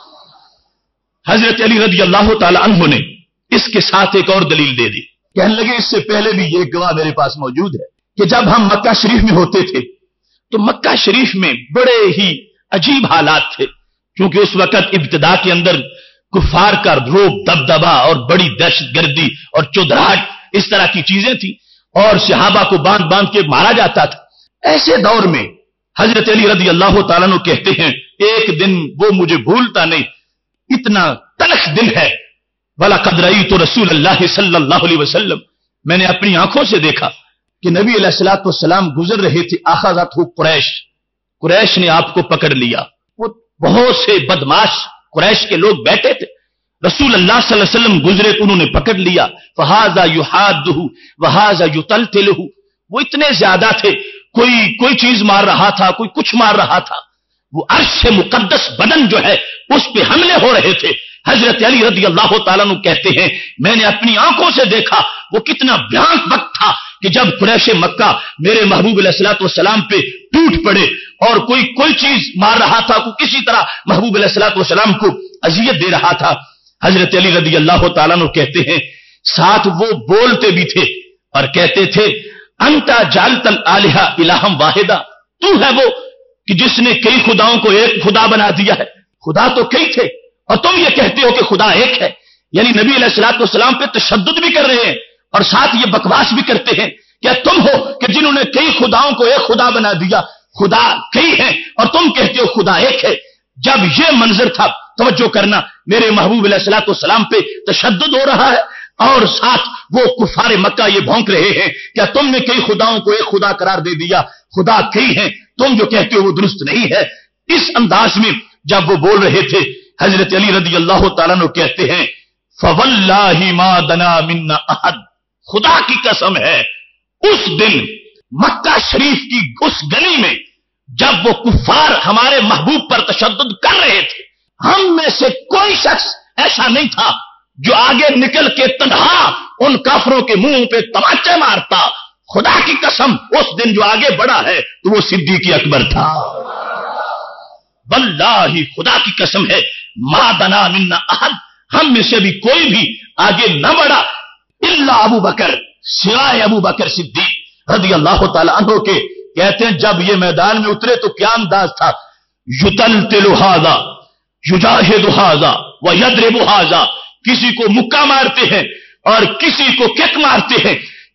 حضرت علی رضی اللہ تعالی عنہ نے اس کے ساتھ ایک اور دلیل دے دی. کہنے لگے اس سے پہلے بھی یہ گواہ میرے پاس موجود ہے کہ جب ہم مکہ شریف میں ہوتے تھے تو مکہ شریف میں بڑے ہی عجیب حالات تھے, کیونکہ اس وقت ابتدا کے اندر کفار کا روب دبدبا اور بڑی دہشت گردی اور چودراہٹ اس طرح کی چیزیں تھیں اور صحابہ کو باندھ باندھ کے مارا جاتا تھا. ایسے دور میں حضرت علی رضی اللہ تعالیٰ عنہ کہتے ہیں ایک دن وہ مجھے بھولتا نہیں, اتنا تلخ دل ہے. وَلَقَدْ رَأَيْتُ رَسُولَ اللَّهِ صلی اللہ علیہ وسلم, میں نے اپنی آنکھوں سے دیکھا کہ نبی علیہ الصلوۃ والسلام گزر رہے تھے. آخذتہ قریش, قریش نے آپ کو پکڑ لیا. وہ بہت سے بدماش قریش کے لوگ بیٹھے تھے, رسول اللہ صلی اللہ علیہ وسلم گزرے تو انہوں نے پکڑ لیا. فہذا یحادہ وہذا یطلتلہ, وہ اتنے زیادہ تھے, کوئی چیز مار رہا تھا, کوئی کچھ مار رہا تھا. وہ عرش سے مقدس بدن جو ہے اس پہ حملے ہو رہے تھے. حضرت علی رضی اللہ تعالیٰ عنہ کہتے ہیں میں نے اپنی آنکھوں سے دیکھا وہ کتنا بھیانک وقت تھا کہ جب قریش مکہ میرے محبوب علیہ الصلوۃ والسلام پہ ٹوٹ پڑے اور کوئی چیز مار رہا تھا, کوئی کسی طرح محبوب علیہ الصلوۃ والسلام کو اذیت دے رہا تھا. حضرت علی رضی اللہ تعالیٰ عنہ کہتے ہیں ساتھ وہ بولتے بھی تھے اور کہتے تھے انت جعلت الالہہ الہا واحدا, تو ہے وہ کہ جس نے کئی خداؤں کو ایک خدا بنا دیا ہے. خدا تو کئی تھے اور تم یہ کہتے ہو کہ خدا ایک ہے. یعنی نبی علیہ الصلوۃ والسلام پہ تشدد بھی کر رہے ہیں اور ساتھ یہ بکواس بھی کرتے ہیں. کیا تم ہو کہ جنہوں نے کئی خداؤں کو ایک خدا بنا دیا؟ خدا کئی ہیں اور تم کہتے ہو خدا ایک ہے. جب یہ منظر تھا, توجہ کرنا, میرے محبوب علیہ الصلوۃ والسلام پہ تشدد ہو رہا ہے اور ساتھ وہ کفار مکہ یہ بھونک رہے ہیں کیا تم نے کئی خداؤں کو ایک خدا قرار دے دیا؟ خدا کئی ہیں, تم جو کہتے ہو وہ درست نہیں ہے. اس انداز میں جب وہ بول رہے تھے حضرت علی رضی اللہ تعالیٰ عنہ کہتے ہیں فواللہ ما دنا منا احد, خدا کی قسم ہے اس دن مکہ شریف کی اس گلی میں جب وہ کفار ہمارے محبوب پر تشدد کر رہے تھے, ہم میں سے کوئی شخص ایسا نہیں تھا جو آگے نکل کے تنہا ان کافروں کے منہ پہ تماچے مارتا. خدا کی قسم اس دن جو آگے بڑھا ہے تو وہ صدیق اکبر تھا. واللہ خدا کی قسم ہے ما دنا منا احد, ہم میں سے بھی کوئی بھی آگے نہ بڑھا الا ابو بکر, سوائے ابو بکر صدیق رضی اللہ تعالی عنہ کے. کہتے ہیں جب یہ میدان میں اترے تو کیا انداز تھا, یطلتل ھذا یجاہد ھذا ویضرب ھذا, کسی کو مکہ مارتے ہیں اور کسی کو کک مارتے ہیں,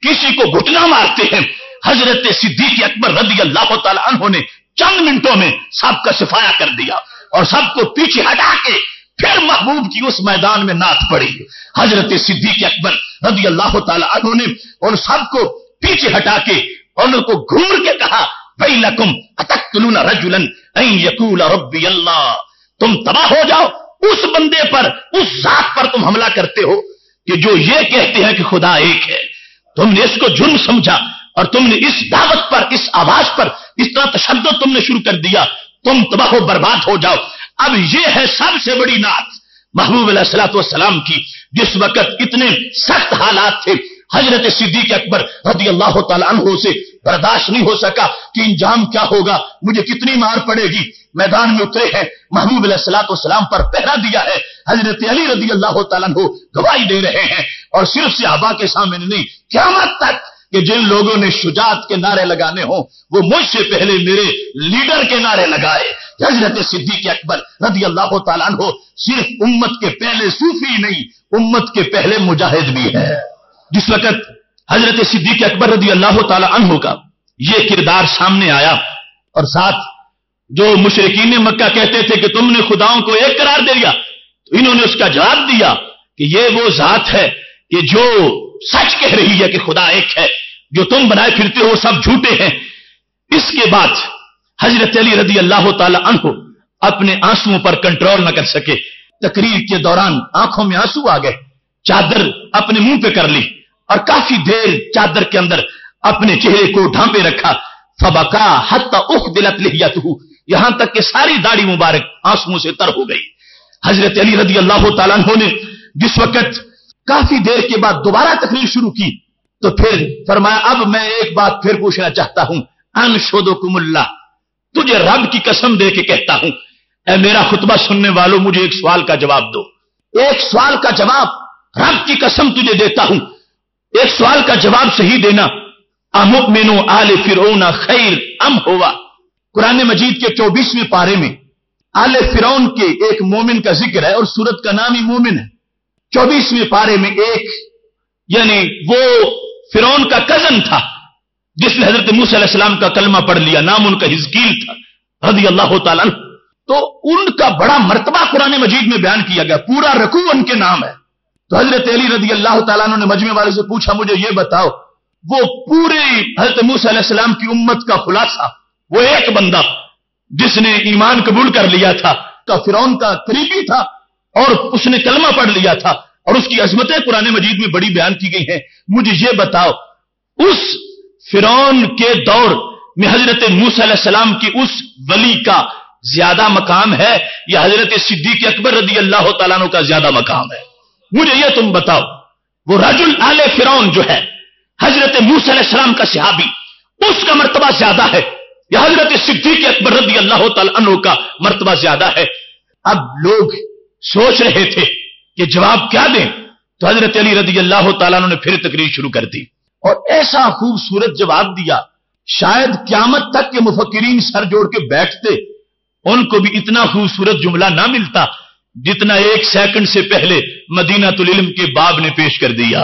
کسی کو گھٹنا مارتے ہیں. حضرت صدیق اکبر رضی اللہ تعالی عنہ نے چند منٹوں میں سب کا صفایا کر دیا اور سب کو پیچھے ہٹا کے پھر محبوب کی اس میدان میں نعت پڑی. حضرت صدیق اکبر رضی اللہ تعالی عنہ نے ان سب کو پیچھے ہٹا کے ان کو گھور کے کہا ویلکم اتقتلون رجلا ان یقول ربی اللہ. تم تباہ ہو جاؤ اس بندے پر, اس ذات پر تم حملہ کرتے ہو کہ جو یہ کہتے ہیں کہ خدا ایک ہے. تم نے اس کو جرم سمجھا اور تم نے اس دعوت پر, اس آواز پر اس طرح تشدد تم نے شروع کر دیا. تم تباہ و برباد ہو جاؤ. اب یہ ہے سب سے بڑی نعت محبوب علیہ الصلوۃ والسلام کی. جس وقت اتنے سخت حالات تھے, حضرت صدیق اکبر رضی اللہ تعالی عنہ سے برداشت نہیں ہو سکا کہ انجام کیا ہوگا, مجھے کتنی مار پڑے گی. میدان میں اترے ہیں, محبوب علیہ الصلوۃ والسلام پر پہرا دیا ہے. حضرت علی رضی اللہ تعالیٰ عنہ گواہی دے رہے ہیں اور صرف صحابہ کے سامنے نہیں, قیامت تک کہ جن لوگوں نے شجاعت کے نعرے لگانے ہوں وہ مجھ سے پہلے میرے لیڈر کے نعرے لگائے. حضرت صدیق اکبر رضی اللہ تعالیٰ عنہ صرف امت کے پہلے صوفی نہیں, امت کے پہلے مجاہد بھی ہے. جس وقت حضرت صدیق اکبر رضی اللہ تعالی عنہ کا یہ کردار سامنے آیا اور ساتھ جو مشرکین مکہ کہتے تھے کہ تم نے خداؤں کو ایک قرار دے دیا, تو انہوں نے اس کا جواب دیا کہ یہ وہ ذات ہے کہ جو سچ کہہ رہی ہے کہ خدا ایک ہے, جو تم بنائے پھرتے ہو سب جھوٹے ہیں. اس کے بعد حضرت علی رضی اللہ تعالی عنہ اپنے آنسوؤں پر کنٹرول نہ کر سکے. تقریر کے دوران آنکھوں میں آنسو آ گئے, چادر اپنے منہ پہ کر لی اور کافی دیر چادر کے اندر اپنے چہرے کو ڈھانپے رکھا. فبکا حتی اخدلت لحیتہ, یہاں تک کہ ساری داڑھی مبارک آنسوؤں سے تر ہو گئی. حضرت علی رضی اللہ تعالیٰ عنہ نے جس وقت کافی دیر کے بعد دوبارہ تقریر شروع کی تو پھر فرمایا اب میں ایک بات پھر پوچھنا چاہتا ہوں. انشدکم اللہ, تجھے رب کی قسم دے کے کہتا ہوں, اے میرا خطبہ سننے والوں مجھے ایک سوال کا جواب دو. ایک سوال کا جواب رب کی قسم تجھے دیتا ہوں, ایک سوال کا جواب صحیح دینا. امؤمن آل فرعون خیر ام ہوا. قرآن مجید کے 24ویں پارے میں آل فرعون کے ایک مومن کا ذکر ہے اور سورت کا نام ہی مومن ہے. 24ویں پارے میں ایک یعنی وہ فرعون کا کزن تھا جس نے حضرت موسیٰ علیہ السلام کا کلمہ پڑھ لیا, نام ان کا حزقیل تھا رضی اللہ تعالیٰ عنہ. تو ان کا بڑا مرتبہ قرآن مجید میں بیان کیا گیا, پورا رکوع ان کے نام ہے. تو حضرت علی رضی اللہ تعالیٰ عنہ نے مجمع والے سے پوچھا مجھے یہ بتاؤ وہ پورے حضرت موسیٰ علیہ السلام کی امت کا خلاصہ, وہ ایک بندہ جس نے ایمان قبول کر لیا تھا, کا فرعون کا قریبی تھا اور اس نے کلمہ پڑھ لیا تھا اور اس کی عظمتیں قرآن مجید میں بڑی بیان کی گئی ہیں. مجھے یہ بتاؤ اس فرعون کے دور میں حضرت موسیٰ علیہ السلام کی اس ولی کا زیادہ مقام ہے یا حضرت صدیق اکبر رضی اللہ تعالیٰ عنہ کا زیادہ مقام ہے؟ مجھے یہ تم بتاؤ. وہ رجل آل فرعون جو ہے حضرت موسیٰ علیہ السلام کا صحابی, اس کا مرتبہ زیادہ ہے یا حضرت صدیق اکبر رضی اللہ تعالیٰ عنہ کا مرتبہ زیادہ ہے؟ اب لوگ سوچ رہے تھے کہ جواب کیا دیں, تو حضرت علی رضی اللہ تعالیٰ عنہ نے پھر تقریر شروع کر دی اور ایسا خوبصورت جواب دیا شاید قیامت تک کے مفکرین سر جوڑ کے بیٹھتے ان کو بھی اتنا خوبصورت جملہ نہ ملتا جتنا 1 سیکنڈ سے پہلے مدینہ العلم کے باب نے پیش کر دیا.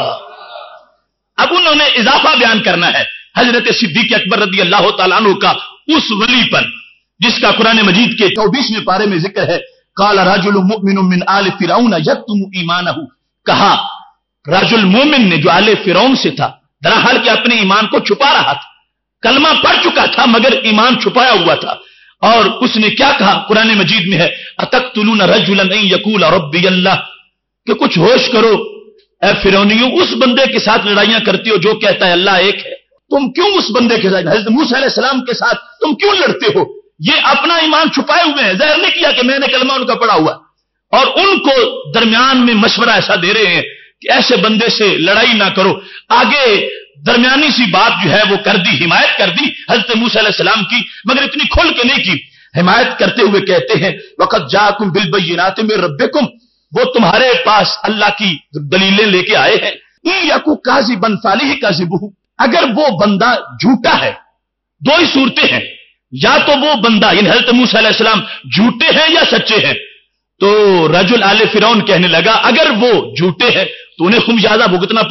اب انہوں نے اضافہ بیان کرنا ہے حضرت صدیق اکبر رضی اللہ تعالیٰ عنہ کا اس ولی پر جس کا قرآن مجید کے 24ویں پارے میں ذکر ہے. قال رجل مؤمن من آل فرعون یکتم ایمانہ, کہا رجل مومن نے جو آل فرعون سے تھا درحال کہ اپنے ایمان کو چھپا رہا تھا, کلمہ پڑھ چکا تھا مگر ایمان چھپایا ہوا تھا, اور اس نے کیا کہا قرآن مجید میں ہے اتقتلون رجلا ان یقول ربی اللہ, کہ کچھ ہوش کرو اے فرعونیوں, اس بندے کے ساتھ لڑائیاں کرتے ہو جو کہتا ہے اللہ ایک ہے. تم کیوں اس بندے کے ساتھ حضرت موسیٰ علیہ السلام کے ساتھ تم کیوں لڑتے ہو؟ یہ اپنا ایمان چھپائے ہوئے ہیں, ظاہر نہیں کیا کہ میں نے کلمہ ان کا پڑھا ہوا, اور ان کو درمیان میں مشورہ ایسا دے رہے ہیں کہ ایسے بندے سے لڑائی نہ کرو. آگے درمیانی سی بات جو ہے وہ کر دی, حمایت کر دی حضرت موسیٰ علیہ السلام کی, مگر اتنی کھل کے نہیں کی. حمایت کرتے ہوئے کہتے ہیں وقد جاءکم بالبینات من ربکم, وہ تمہارے پاس اللہ کی دلیلیں لے کے آئے ہیں. یکو کاذبا فلیکذبہ, اگر وہ بندہ جھوٹا ہے, دو ہی صورتیں ہیں, یا تو وہ بندہ یعنی حضرت موسیٰ علیہ السلام جھوٹے ہیں یا سچے ہیں. تو رجل آل فرعون کہنے لگا اگر وہ جھوٹے ہیں تو انہیں خمیازہ بھگتنا پڑے گا,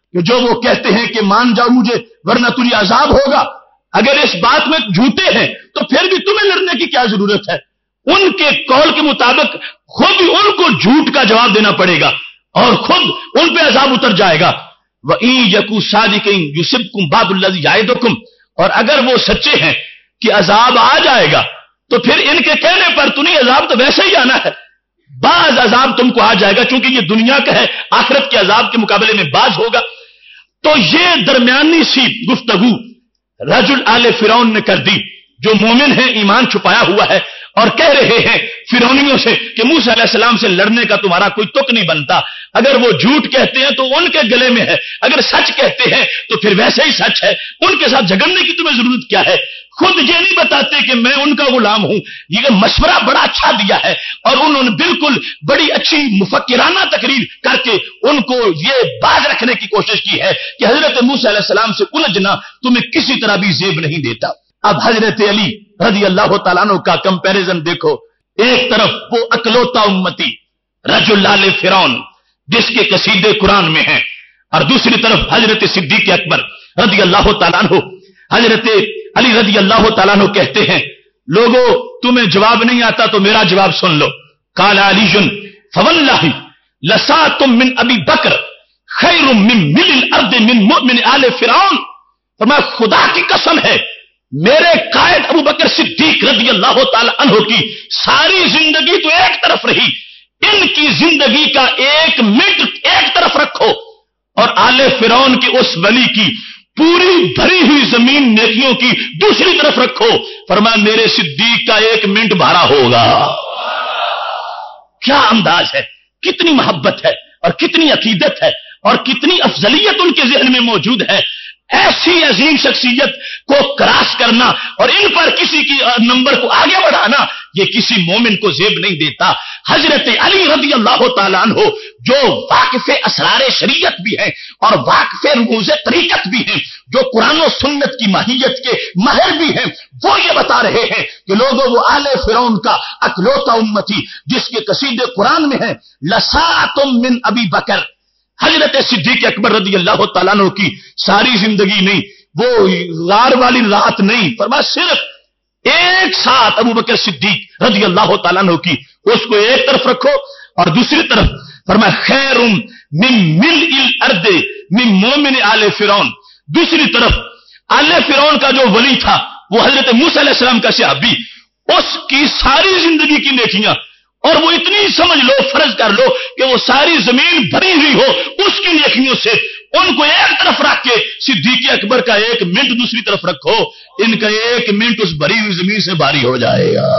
کہ جو وہ کہتے ہیں کہ مان جاؤ مجھے ورنہ تجھے عذاب ہوگا، اگر اس بات میں جھوٹے ہیں تو پھر بھی تمہیں لڑنے کی کیا ضرورت ہے؟ ان کے قول کے مطابق خود ان کو جھوٹ کا جواب دینا پڑے گا اور خود ان پہ عذاب اتر جائے گا۔ وَإِن يَكُوا صَادِقِينَ يُصِبْكُمْ بَعْضُ الَّذِي يَعِدُكُمْ، اور اگر وہ سچے ہیں کہ عذاب آ جائے گا تو پھر ان کے کہنے پر تو نہیں، عذاب تو ویسے ہی آنا ہے، بعض عذاب تم کو آ جائے گا، چونکہ یہ دنیا کا ہے، آخرت کے عذاب کے مقابلے میں بعض ہوگا۔ تو یہ درمیانی سی گفتگو رجل آل فرعون نے کر دی، جو مومن ہیں، ایمان چھپایا ہوا ہے، اور کہہ رہے ہیں فرعونیوں سے کہ موسیٰ علیہ السلام سے لڑنے کا تمہارا کوئی تک نہیں بنتا، اگر وہ جھوٹ کہتے ہیں تو ان کے گلے میں ہے، اگر سچ کہتے ہیں تو پھر ویسے ہی سچ ہے، ان کے ساتھ جھگڑنے کی تمہیں ضرورت کیا ہے؟ خود یہ نہیں بتاتے کہ میں ان کا غلام ہوں۔ یہ مشورہ بڑا اچھا دیا ہے، اور انہوں نے بالکل بڑی اچھی مفکرانہ تقریر کر کے ان کو یہ باز رکھنے کی کوشش کی ہے کہ حضرت موسیٰ علیہ السلام سے الجھنا تمہیں کسی طرح بھی زیب نہیں دیتا۔ اب حضرت علی رضی اللہ تعالیٰ عنہ کا کمپیریزن دیکھو، ایک طرف وہ اکلوتا امتی رجل آل فرعون جس کے قصیدے قرآن میں ہیں، اور دوسری طرف حضرت صدیق اکبر رضی اللہ تعالیٰ عنہ۔ حضرت علی رضی اللہ تعالیٰ عنہ کہتے ہیں لوگو تمہیں جواب نہیں آتا تو میرا جواب سن لو۔ قال علی فواللہ لساتم من ابی بکر خیر من مل الارض من مؤمن آل فرعون، فرمایا خدا کی قسم ہے میرے قائد ابو بکر صدیق رضی اللہ تعالی عنہ کی ساری زندگی تو ایک طرف رہی، ان کی زندگی کا ایک منٹ ایک طرف رکھو اور آل فرعون کے اس ولی کی پوری بھری ہوئی زمین نیکیوں کی دوسری طرف رکھو، فرمایا میرے صدیق کا ایک منٹ بھارا ہوگا۔ کیا انداز ہے، کتنی محبت ہے اور کتنی عقیدت ہے اور کتنی افضلیت ان کے ذہن میں موجود ہے۔ ایسی عظیم شخصیت کو کراس کرنا اور ان پر کسی کی نمبر کو آگے بڑھانا یہ کسی مومن کو زیب نہیں دیتا۔ حضرت علی رضی اللہ تعالیٰ عنہ جو واقف اسرار شریعت بھی ہیں اور واقف رموز طریقت بھی ہیں، جو قرآن و سنت کی ماہیت کے ماہر بھی ہیں، وہ یہ بتا رہے ہیں کہ لوگوں وہ آل فرعون کا اکلوتا امتی جس کے قصیدے قرآن میں ہیں لساتم من ابی بکر، حضرت صدیق اکبر رضی اللہ تعالیٰ عنہ کی ساری زندگی نہیں، وہ غار والی رات نہیں، فرمایا صرف ایک ساتھ ابو بکر صدیق رضی اللہ تعالیٰ عنہ کی، اس کو ایک طرف رکھو اور دوسری طرف فرمایا خیر من ملء الارض من مومن آل فرعون، دوسری طرف آل فرعون کا جو ولی تھا وہ حضرت موسیٰ علیہ السلام کا صحابی، اس کی ساری زندگی کی نیکیاں، اور وہ اتنی سمجھ لو فرض کر لو کہ وہ ساری زمین بھری ہوئی ہو اس کی نیکیوں سے، ان کو ایک طرف رکھ کے صدیق اکبر کا ایک منٹ دوسری طرف رکھو، ان کا ایک منٹ اس بھری ہوئی زمین سے بھاری ہو جائے گا۔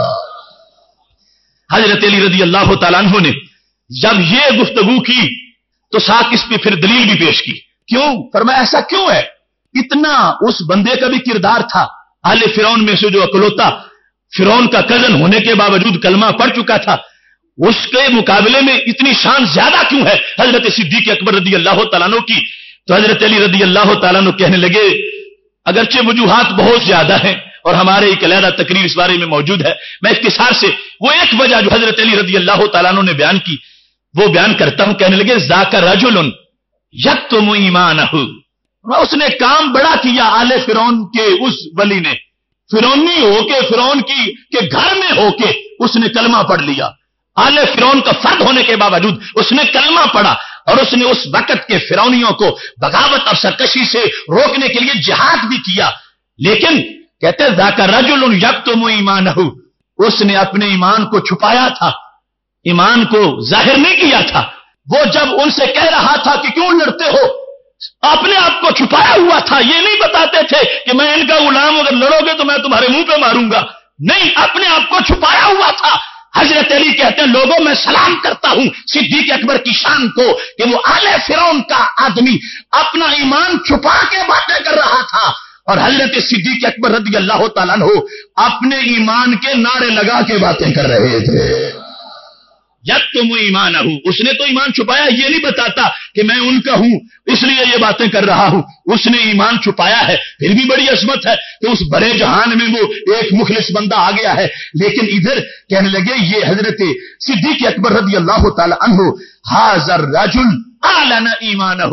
حضرت علی رضی اللہ تعالیٰ عنہ نے جب یہ گفتگو کی تو ساتھ اس پہ پھر دلیل بھی پیش کی، کیوں؟ فرمایا ایسا کیوں ہے؟ اتنا اس بندے کا بھی کردار تھا آل فرعون میں سے جو اکلوتا فرعون کا کزن ہونے کے باوجود کلمہ پڑھ چکا تھا، اس کے مقابلے میں اتنی شان زیادہ کیوں ہے حضرت صدیق اکبر رضی اللہ تعالیٰ عنہ کی؟ تو حضرت علی رضی اللہ تعالیٰ عنہ کہنے لگے اگرچہ وجوہات بہت زیادہ ہیں اور ہمارے ایک علیحدہ تقریر اس بارے میں موجود ہے، میں اختصار سے وہ ایک وجہ جو حضرت علی رضی اللہ تعالیٰ عنہ نے بیان کی وہ بیان کرتا ہوں۔ کہنے لگے ذاک رجل یکتم ایمانہ، اس نے کام بڑا کیا آل فرعون کے اس ولی نے، فرعونی ہو کے فرعون کے گھر میں ہو کے اس نے کلمہ پڑھ لیا، آل فرعون کا فرد ہونے کے باوجود اس نے کلمہ پڑھا اور اس نے اس وقت کے فرعونیوں کو بغاوت اور سرکشی سے روکنے کے لیے جہاد بھی کیا، لیکن کہتے ہیں ذاک رجل یکتم ایمانہ، اس نے اپنے ایمان کو چھپایا تھا، ایمان کو ظاہر نہیں کیا تھا۔ وہ جب ان سے کہہ رہا تھا کہ کیوں لڑتے ہو، اپنے آپ کو چھپایا ہوا تھا، یہ نہیں بتاتے تھے کہ میں ان کا غلام ہوں، اگر لڑو گے تو میں تمہارے منہ پہ ماروں گا، نہیں، اپنے آپ کو چھپایا ہوا تھا۔ حضرت علی کہتے ہیں لوگوں میں سلام کرتا ہوں صدیق اکبر کی شان کو کہ وہ آل فرعون کا آدمی اپنا ایمان چھپا کے باتیں کر رہا تھا اور حضرت صدیق اکبر رضی اللہ تعالیٰ عنہ اپنے ایمان کے نعرے لگا کے باتیں کر رہے تھے۔ یکتم ایمانہ، اس نے تو ایمان چھپایا، یہ نہیں بتاتا کہ میں ان کا ہوں اس لیے یہ باتیں کر رہا ہوں، اس نے ایمان چھپایا ہے، پھر بھی بڑی عظمت ہے کہ اس بڑے جہان میں وہ ایک مخلص بندہ آ گیا ہے۔ لیکن ادھر کہنے لگے یہ حضرت صدیق اکبر رضی اللہ تعالی عنہ ھذا الرجل اعلن ایمانہ،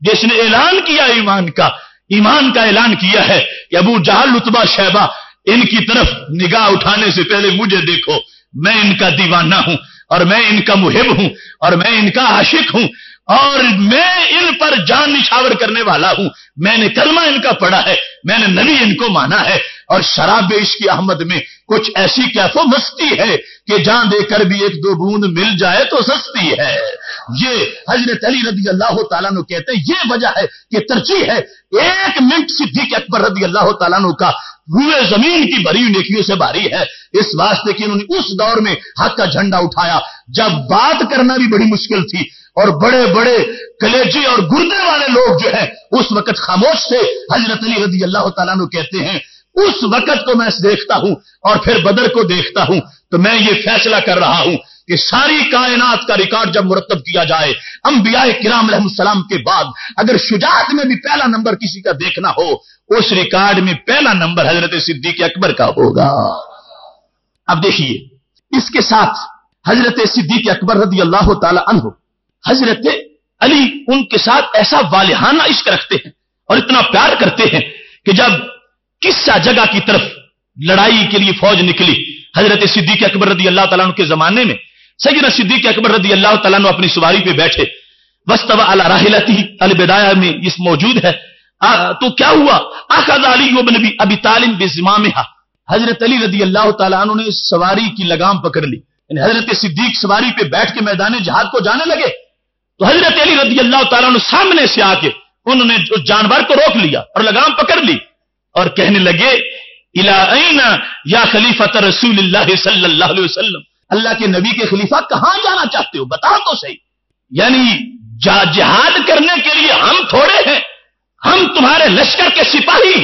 جس نے اعلان کیا ایمان کا اعلان کیا ہے کہ ابو جہل عتبہ شیبہ ان کی طرف نگاہ اٹھانے سے پہلے مجھے دیکھو، میں ان کا دیوانہ ہوں اور میں ان کا محب ہوں اور میں ان کا عاشق ہوں اور میں ان پر جان نچھاور کرنے والا ہوں، میں نے کلمہ ان کا پڑھا ہے، میں نے نبی ان کو مانا ہے، اور شراب عشق احمد میں کچھ ایسی کیف و مستی ہے کہ جان دے کر بھی ایک دو بوند مل جائے تو سستی ہے۔ یہ حضرت علی رضی اللہ تعالیٰ عنہ کہتے ہیں یہ وجہ ہے کہ ترجیح ہے 1 منٹ صدیق اکبر رضی اللہ تعالیٰ عنہ کا روئے زمین کی بھری نیکیوں سے بھاری ہے، اس واسطے کہ انہوں نے اس دور میں حق کا جھنڈا اٹھایا جب بات کرنا بھی بڑی مشکل تھی اور بڑے بڑے کلیجے اور گردے والے لوگ جو ہیں اس وقت خاموش تھے۔ حضرت علی رضی اللہ تعالیٰ عنہ کہتے ہیں اس وقت کو میں دیکھتا ہوں اور پھر بدر کو دیکھتا ہوں تو میں یہ فیصلہ کر رہا ہوں کہ ساری کائنات کا ریکارڈ جب مرتب کیا جائے انبیاء کرام علیہ السلام کے بعد اگر شجاعت میں بھی پہلا نمبر کسی کا دیکھنا ہو اس ریکارڈ میں پہلا نمبر حضرت صدیق اکبر کا ہوگا۔ اب دیکھیے اس کے ساتھ حضرت صدیق اکبر رضی اللہ تعالی عنہ حضرت علی ان کے ساتھ ایسا والہانہ عشق رکھتے ہیں اور اتنا پیار کرتے ہیں کہ جب کسا جگہ کی طرف لڑائی کے لیے فوج نکلی حضرت صدیق اکبر رضی اللہ تعالیٰ عنہ کے زمانے میں سیدنا صدیق اکبر رضی اللہ تعالیٰ عنہ اپنی سواری پہ بیٹھے واستوى على راحلته البدایہ میں اس موجود ہے تو کیا ہوا اخذ علی بن ابی طالب بزمامها حضرت علی رضی اللہ تعالیٰ عنہ نے سواری کی لگام پکڑ لی یعنی حضرت صدیق سواری پہ بیٹھ کے میدان جہاد کو جانے لگے تو حضرت علی رضی اللہ تعالیٰ عنہ سامنے سے آ کے انہوں نے اس جانور کو روک لیا اور لگام پکڑ لی اور کہنے لگے الی این یا خلیفۃ رسول اللہ صلی اللہ علیہ وسلم اللہ کے نبی کے خلیفہ کہاں جانا چاہتے ہو بتا تو صحیح، یعنی جہاد کرنے کے لیے ہم تھوڑے ہیں، ہم تمہارے لشکر کے سپاہی،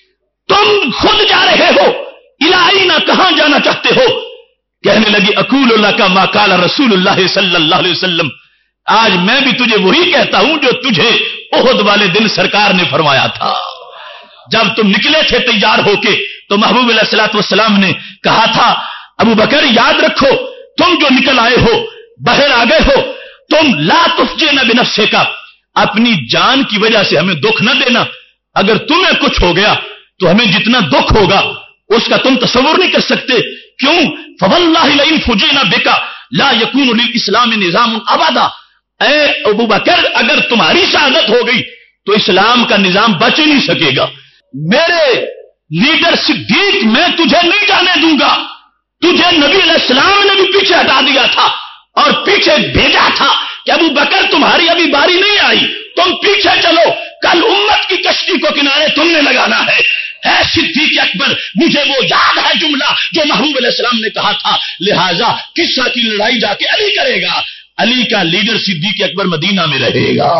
تم خود جا رہے ہو، الی این کہاں جانا چاہتے ہو؟ کہنے لگی اقول لک ما قال رسول اللہ صلی اللہ علیہ وسلم آج میں بھی تجھے وہی کہتا ہوں جو تجھے احد والے دن سرکار نے فرمایا تھا جب تم نکلے تھے تیار ہو کے تو محبوب علیہ الصلوۃ والسلام نے کہا تھا ابو بکر یاد رکھو تم جو نکل آئے ہو باہر آ گئے ہو تم لا تفجینا بنفسک اپنی جان کی وجہ سے ہمیں دکھ نہ دینا، اگر تمہیں کچھ ہو گیا تو ہمیں جتنا دکھ ہوگا اس کا تم تصور نہیں کر سکتے، کیوں فواللہ لئن فجینا بک لا یکون للاسلام نظام ابدا اے ابو بکر اگر تمہاری شہادت ہو گئی تو اسلام کا نظام بچ ہی نہیں سکے گا، میرے لیڈر صدیق میں تجھے نہیں جانے دوں گا، تجھے نبی علیہ السلام نے بھی پیچھے ہٹا دیا تھا اور پیچھے بھیجا تھا کہ ابو بکر تمہاری ابھی باری نہیں آئی تم پیچھے چلو، کل امت کی کشتی کو کنارے تم نے لگانا ہے۔ اے صدیق اکبر مجھے وہ یاد ہے جملہ جو محبوب علیہ السلام نے کہا تھا لہذا قصہ کی لڑائی جا کے علی کرے گا، علی کا لیڈر صدیق اکبر مدینہ میں رہے گا۔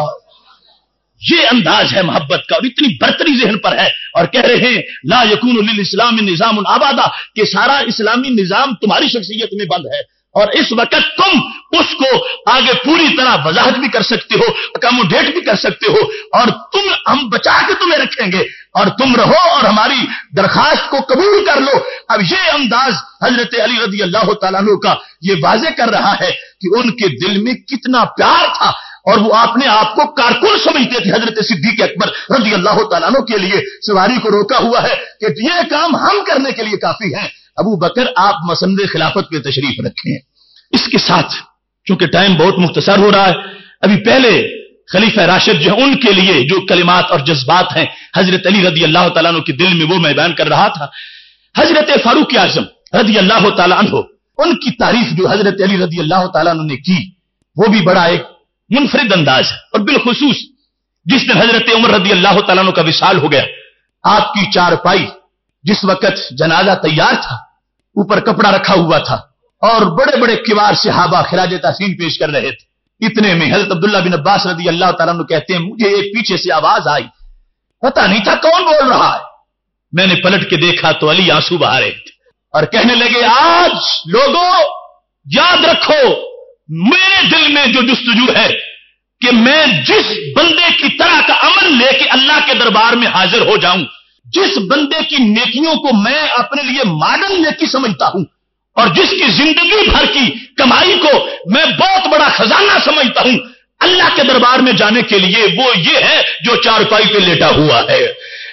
یہ انداز ہے محبت کا اور اتنی برتری ذہن پر ہے اور کہہ رہے ہیں لا یکون للاسلام نظام ابدا کہ سارا اسلامی نظام تمہاری شخصیت میں بند ہے اور اس وقت تم اس کو آگے پوری طرح وضاحت بھی کر سکتے ہو، اکاموڈیٹ بھی کر سکتے ہو اور تم ہم بچا کے تمہیں رکھیں گے اور تم رہو اور ہماری درخواست کو قبول کر لو۔ اب یہ انداز حضرت علی رضی اللہ تعالیٰ عنہ کا یہ واضح کر رہا ہے کہ ان کے دل میں کتنا پیار تھا اور وہ اپنے آپ کو کارکن سمجھتے تھے حضرت صدیق اکبر رضی اللہ تعالیٰ عنہ کے لیے سواری کو روکا ہوا ہے کہ یہ کام ہم کرنے کے لیے کافی ہے، ابو بکر آپ مسند خلافت پہ تشریف رکھیں۔ اس کے ساتھ چونکہ ٹائم بہت مختصر ہو رہا ہے ابھی پہلے خلیفہ راشد جو ان کے لیے جو کلمات اور جذبات ہیں حضرت علی رضی اللہ تعالیٰ عنہ کے دل میں وہ میں بیان کر رہا تھا۔ حضرت فاروق اعظم رضی اللہ تعالیٰ عنہ ان کی تعریف جو حضرت علی رضی اللہ تعالیٰ عنہ نے کی وہ بھی بڑا ایک منفرد انداز ہے اور بالخصوص جس دن حضرت عمر رضی اللہ تعالیٰ عنہ کا وصال ہو گیا آپ کی چارپائی جس وقت جنازہ تیار تھا اوپر کپڑا رکھا ہوا تھا اور بڑے بڑے کبار صحابہ خراج تحسین پیش کر رہے تھے، اتنے میں حضرت عبداللہ بن عباس رضی اللہ تعالیٰ عنہ کہتے ہیں مجھے ایک پیچھے سے آواز آئی، پتہ نہیں تھا کون بول رہا ہے، میں نے پلٹ کے دیکھا تو علی آنسو بہا رہے تھے اور کہنے لگے آج لوگوں یاد رکھو میرے دل میں جو جستجو ہے کہ میں جس بندے کی طرح کا عمل لے کے اللہ کے دربار میں حاضر ہو جاؤں، جس بندے کی نیکیوں کو میں اپنے لیے ماڈل نیکی سمجھتا ہوں اور جس کی زندگی بھر کی کمائی کو میں بہت بڑا خزانہ سمجھتا ہوں، اللہ کے دربار میں جانے کے لیے وہ یہ ہے جو چارپائی پہ لیٹا ہوا ہے.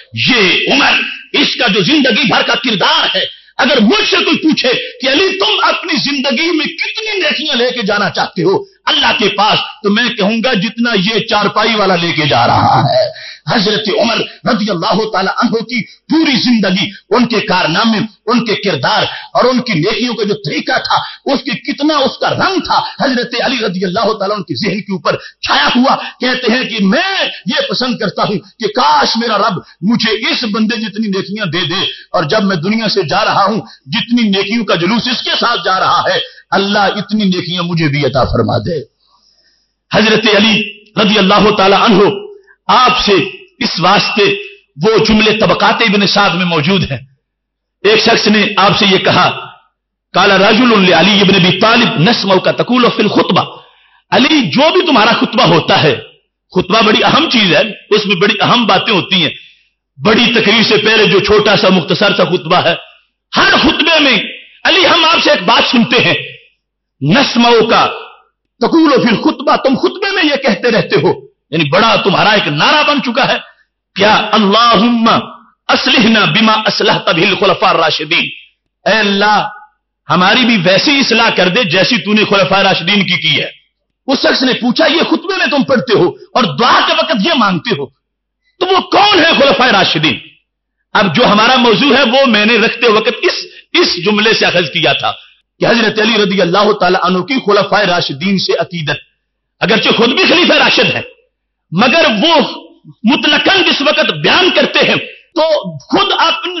یہ عمر اس کا جو زندگی بھر کا کردار ہے. اگر مجھ سے کوئی پوچھے کہ علی تم اپنی زندگی میں کتنی نیکیاں لے کے جانا چاہتے ہو اللہ کے پاس, تو میں کہوں گا جتنا یہ چارپائی والا لے کے جا رہا ہے. حضرت عمر رضی اللہ تعالی عنہ کی پوری زندگی, ان کے کارنامے, ان کے کردار اور ان کی نیکیوں کا جو طریقہ تھا, اس کی کتنا اس کا رنگ تھا حضرت علی رضی اللہ تعالیٰ ان کے ذہن کے اوپر چھایا ہوا. کہتے ہیں کہ میں یہ پسند کرتا ہوں کہ کاش میرا رب مجھے اس بندے جتنی نیکیاں دے دے, اور جب میں دنیا سے جا رہا ہوں جتنی نیکیوں کا جلوس اس کے ساتھ جا رہا ہے اللہ اتنی نیکیاں مجھے بھی عطا فرما دے. حضرت علی رضی اللہ تعالی عنہ آپ سے اس واسطے وہ جملے طبقات ابن سعد میں موجود ہیں. ایک شخص نے آپ سے یہ کہا قال رجل لعلی ابن ابی طالب نسمعک تقول فی الخطبہ, علی جو بھی تمہارا خطبہ ہوتا ہے, خطبہ بڑی اہم چیز ہے, اس میں بڑی اہم باتیں ہوتی ہیں. بڑی تقریر سے پہلے جو چھوٹا سا مختصر سا خطبہ ہے, ہر خطبے میں علی ہم آپ سے ایک بات سنتے ہیں, نسمعک تقول فی الخطبہ, تم خطبے میں یہ کہتے رہتے ہو, یعنی بڑا تمہارا ایک نعرہ بن چکا ہے کیا اللہم اصلحنا بما اصلحت به الخلفاء الراشدین, اے اللہ ہماری بھی ویسی اصلاح کر دے جیسی تو نے خلفاء راشدین کی ہے. اس شخص نے پوچھا یہ خطبے میں تم پڑھتے ہو اور دعا کے وقت یہ مانگتے ہو, تو وہ کون ہے خلفاء راشدین؟ اب جو ہمارا موضوع ہے وہ میں نے رکھتے وقت اس جملے سے اخذ کیا تھا کہ حضرت علی رضی اللہ تعالی عنہ کی خلفاء راشدین سے عقیدت, اگرچہ خود بھی خلیفہ راشد ہے مگر وہ مطلقاً جس وقت بیان کرتے ہیں تو خود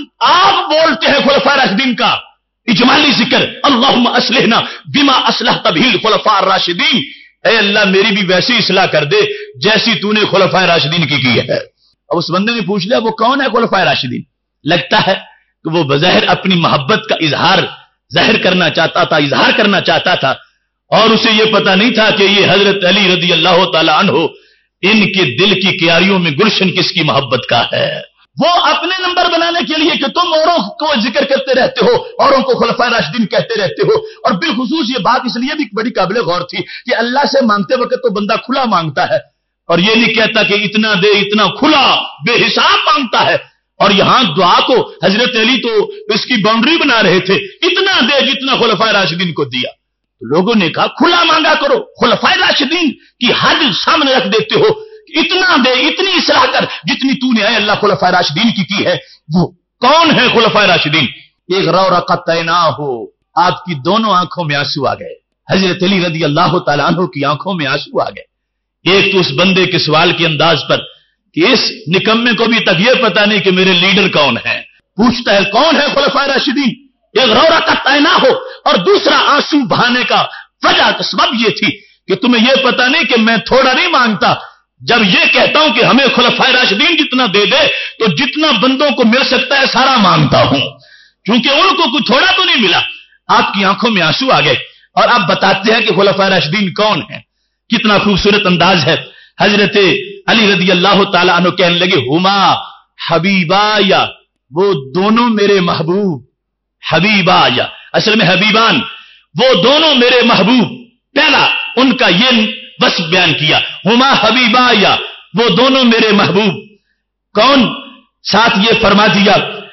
آپ بولتے ہیں خلفاء راشدین کا اجمالی ذکر, اللہم اصلحنا بما اصلحت به الخلفاء الراشدین, اے اللہ میری بھی ویسی اصلاح کر دے جیسی تو نے خلفاء راشدین کی ہے. اب اس بندے نے پوچھ لیا وہ کون ہے خلفاء راشدین؟ لگتا ہے کہ وہ بظاہر اپنی محبت کا اظہار ظاہر کرنا چاہتا تھا, اظہار کرنا چاہتا تھا, اور اسے یہ پتا نہیں تھا کہ یہ حضرت علی رضی اللہ تعالی عنہ ان کے دل کی کیاریوں میں گلشن کس کی محبت کا ہے. وہ اپنے نمبر بنانے کے لیے کہ تم اوروں کو ذکر کرتے رہتے ہو, اوروں کو خلفاء راشدین کہتے رہتے ہو, اور بالخصوص یہ بات اس لیے بھی بڑی قابل غور تھی کہ اللہ سے مانگتے وقت تو بندہ کھلا مانگتا ہے اور یہ نہیں کہتا کہ اتنا دے, اتنا کھلا بے حساب مانگتا ہے. اور یہاں دعا کو حضرت علی تو اس کی باؤنڈری بنا رہے تھے, اتنا دے جتنا خلفاء راشدین کو دیا. تو لوگوں نے کہا کھلا مانگا کرو, خلفاء راشدین کی حد سامنے رکھ دیتے ہو, اتنا دے, اتنی اصلاح کر جتنی تو نے اے اللہ خلفاء راشدین کی ہے. وہ کون ہے خلفاء راشدین؟ ایک رورقتینا ہو, آپ کی دونوں آنکھوں میں آنسو آ گئے. حضرت علی رضی اللہ تعالیٰ عنہ کی آنکھوں میں آنسو آ گئے. ایک تو اس بندے کے سوال کے انداز پر کہ اس نکمے کو بھی تک یہ پتا نہیں کہ میرے لیڈر کون ہے, پوچھتا ہے کون ہے خلفاء راشدین. ایک رورقتینا ہو, اور دوسرا آنسو بہانے کا وجہ سبب یہ تھی کہ تمہیں یہ پتا نہیں کہ میں تھوڑا نہیں مانگتا, جب یہ کہتا ہوں کہ ہمیں خلفاء راشدین جتنا دے دے تو جتنا بندوں کو مل سکتا ہے سارا مانگتا ہوں, کیونکہ ان کو کچھ تھوڑا تو نہیں ملا. آپ کی آنکھوں میں آنسو آ گئے اور آپ بتاتے ہیں کہ خلفاء راشدین کون ہیں. کتنا خوبصورت انداز ہے. حضرت علی رضی اللہ تعالی عنہ کہنے لگے ہما حبیبایا, وہ دونوں میرے محبوب. حبیبایا اصل میں حبیبان, وہ دونوں میرے محبوب. پہلا ان کا یہ بس بیان کیا ہما حبیبایا, وہ دونوں میرے محبوب. کون؟ ساتھ یہ فرما دیا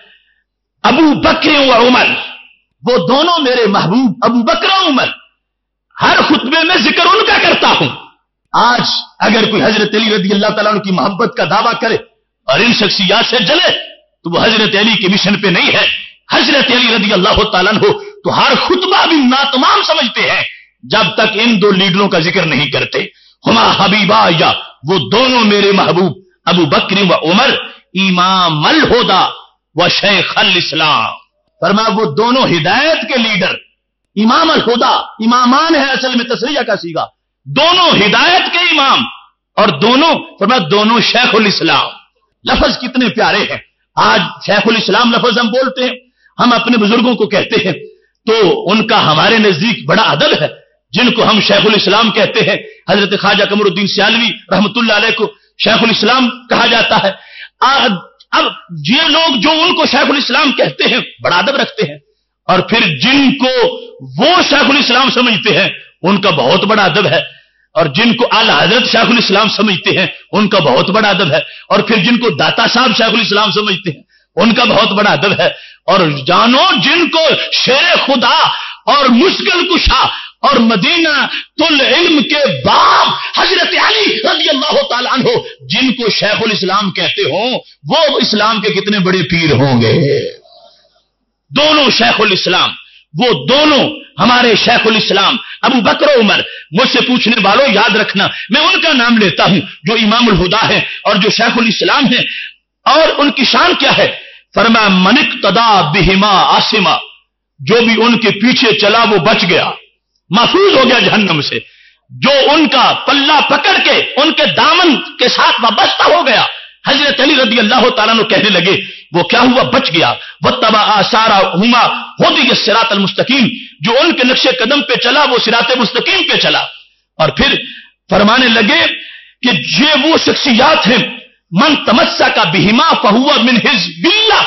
ابو بکر و عمر, وہ دونوں میرے محبوب ابو بکر و عمر. ہر خطبے میں ذکر ان کا کرتا ہوں. آج اگر کوئی حضرت علی رضی اللہ تعالیٰ عنہ کی محبت کا دعویٰ کرے اور ان شخصیات سے جلے تو وہ حضرت علی کے مشن پہ نہیں ہے. حضرت علی رضی اللہ تعالیٰ عنہ تو ہر خطبہ بھی ناتمام سمجھتے ہیں جب تک ان دو لیڈروں کا ذکر نہیں کرتے. ہما حبیبایا, وہ دونوں میرے محبوب ابو بکر و عمر امام الہدی و شیخ الاسلام. فرمایا وہ دونوں ہدایت کے لیڈر, امام الہدی, امامان ہے اصل میں تصریح کا صیغہ, دونوں ہدایت کے امام, اور دونوں فرمایا دونوں شیخ الاسلام. لفظ کتنے پیارے ہیں. آج شیخ الاسلام لفظ ہم بولتے ہیں, ہم اپنے بزرگوں کو کہتے ہیں تو ان کا ہمارے نزدیک بڑا ادب ہے. جن کو ہم شیخ الاسلام کہتے ہیں, حضرت خواجہ قمر الدین سیالوی رحمت اللہ علیہ کو شیخ الاسلام کہا جاتا ہے. اب یہ لوگ جو ان کو شیخ الاسلام کہتے ہیں بڑا ادب رکھتے ہیں, اور پھر جن کو وہ شیخ الاسلام سمجھتے ہیں ان کا بہت بڑا ادب ہے. اور جن کو اعلی حضرت شیخ الاسلام سمجھتے ہیں ان کا بہت بڑا ادب ہے، اور پھر جن کو داتا صاحب شیخ الاسلام سمجھتے ہیں ان کا بہت بڑا ادب ہے، اور جانو جن کو شیر خدا اور مشکل کشا اور مدینہ تل علم کے باب حضرت علی رضی اللہ تعالیٰ عنہ جن کو شیخ الاسلام کہتے ہوں وہ اسلام کے کتنے بڑے پیر ہوں گے۔ دونوں شیخ الاسلام، وہ دونوں ہمارے شیخ الاسلام ابو بکر و عمر، مجھ سے پوچھنے والوں یاد رکھنا میں ان کا نام لیتا ہوں جو امام الہدا ہے اور جو شیخ الاسلام ہے، اور ان کی شان کیا ہے؟ فرمایا من اقتدى بہما عاصما، جو بھی ان کے پیچھے چلا وہ بچ گیا، محفوظ ہو گیا جہنم سے، جو ان کا پلہ پکڑ کے ان کے دامن کے ساتھ وابستہ ہو گیا۔ حضرت علی رضی اللہ تعالیٰ عنہ کہنے لگے وہ کیا ہوا؟ بچ گیا۔ واتبع آثارہما ھدی الصراط المستقیم، جو ان کے نقش قدم پہ چلا وہ صراط مستقیم پہ چلا۔ اور پھر فرمانے لگے کہ یہ وہ شخصیات ہیں من تمسک بہما فہو من حزب اللہ،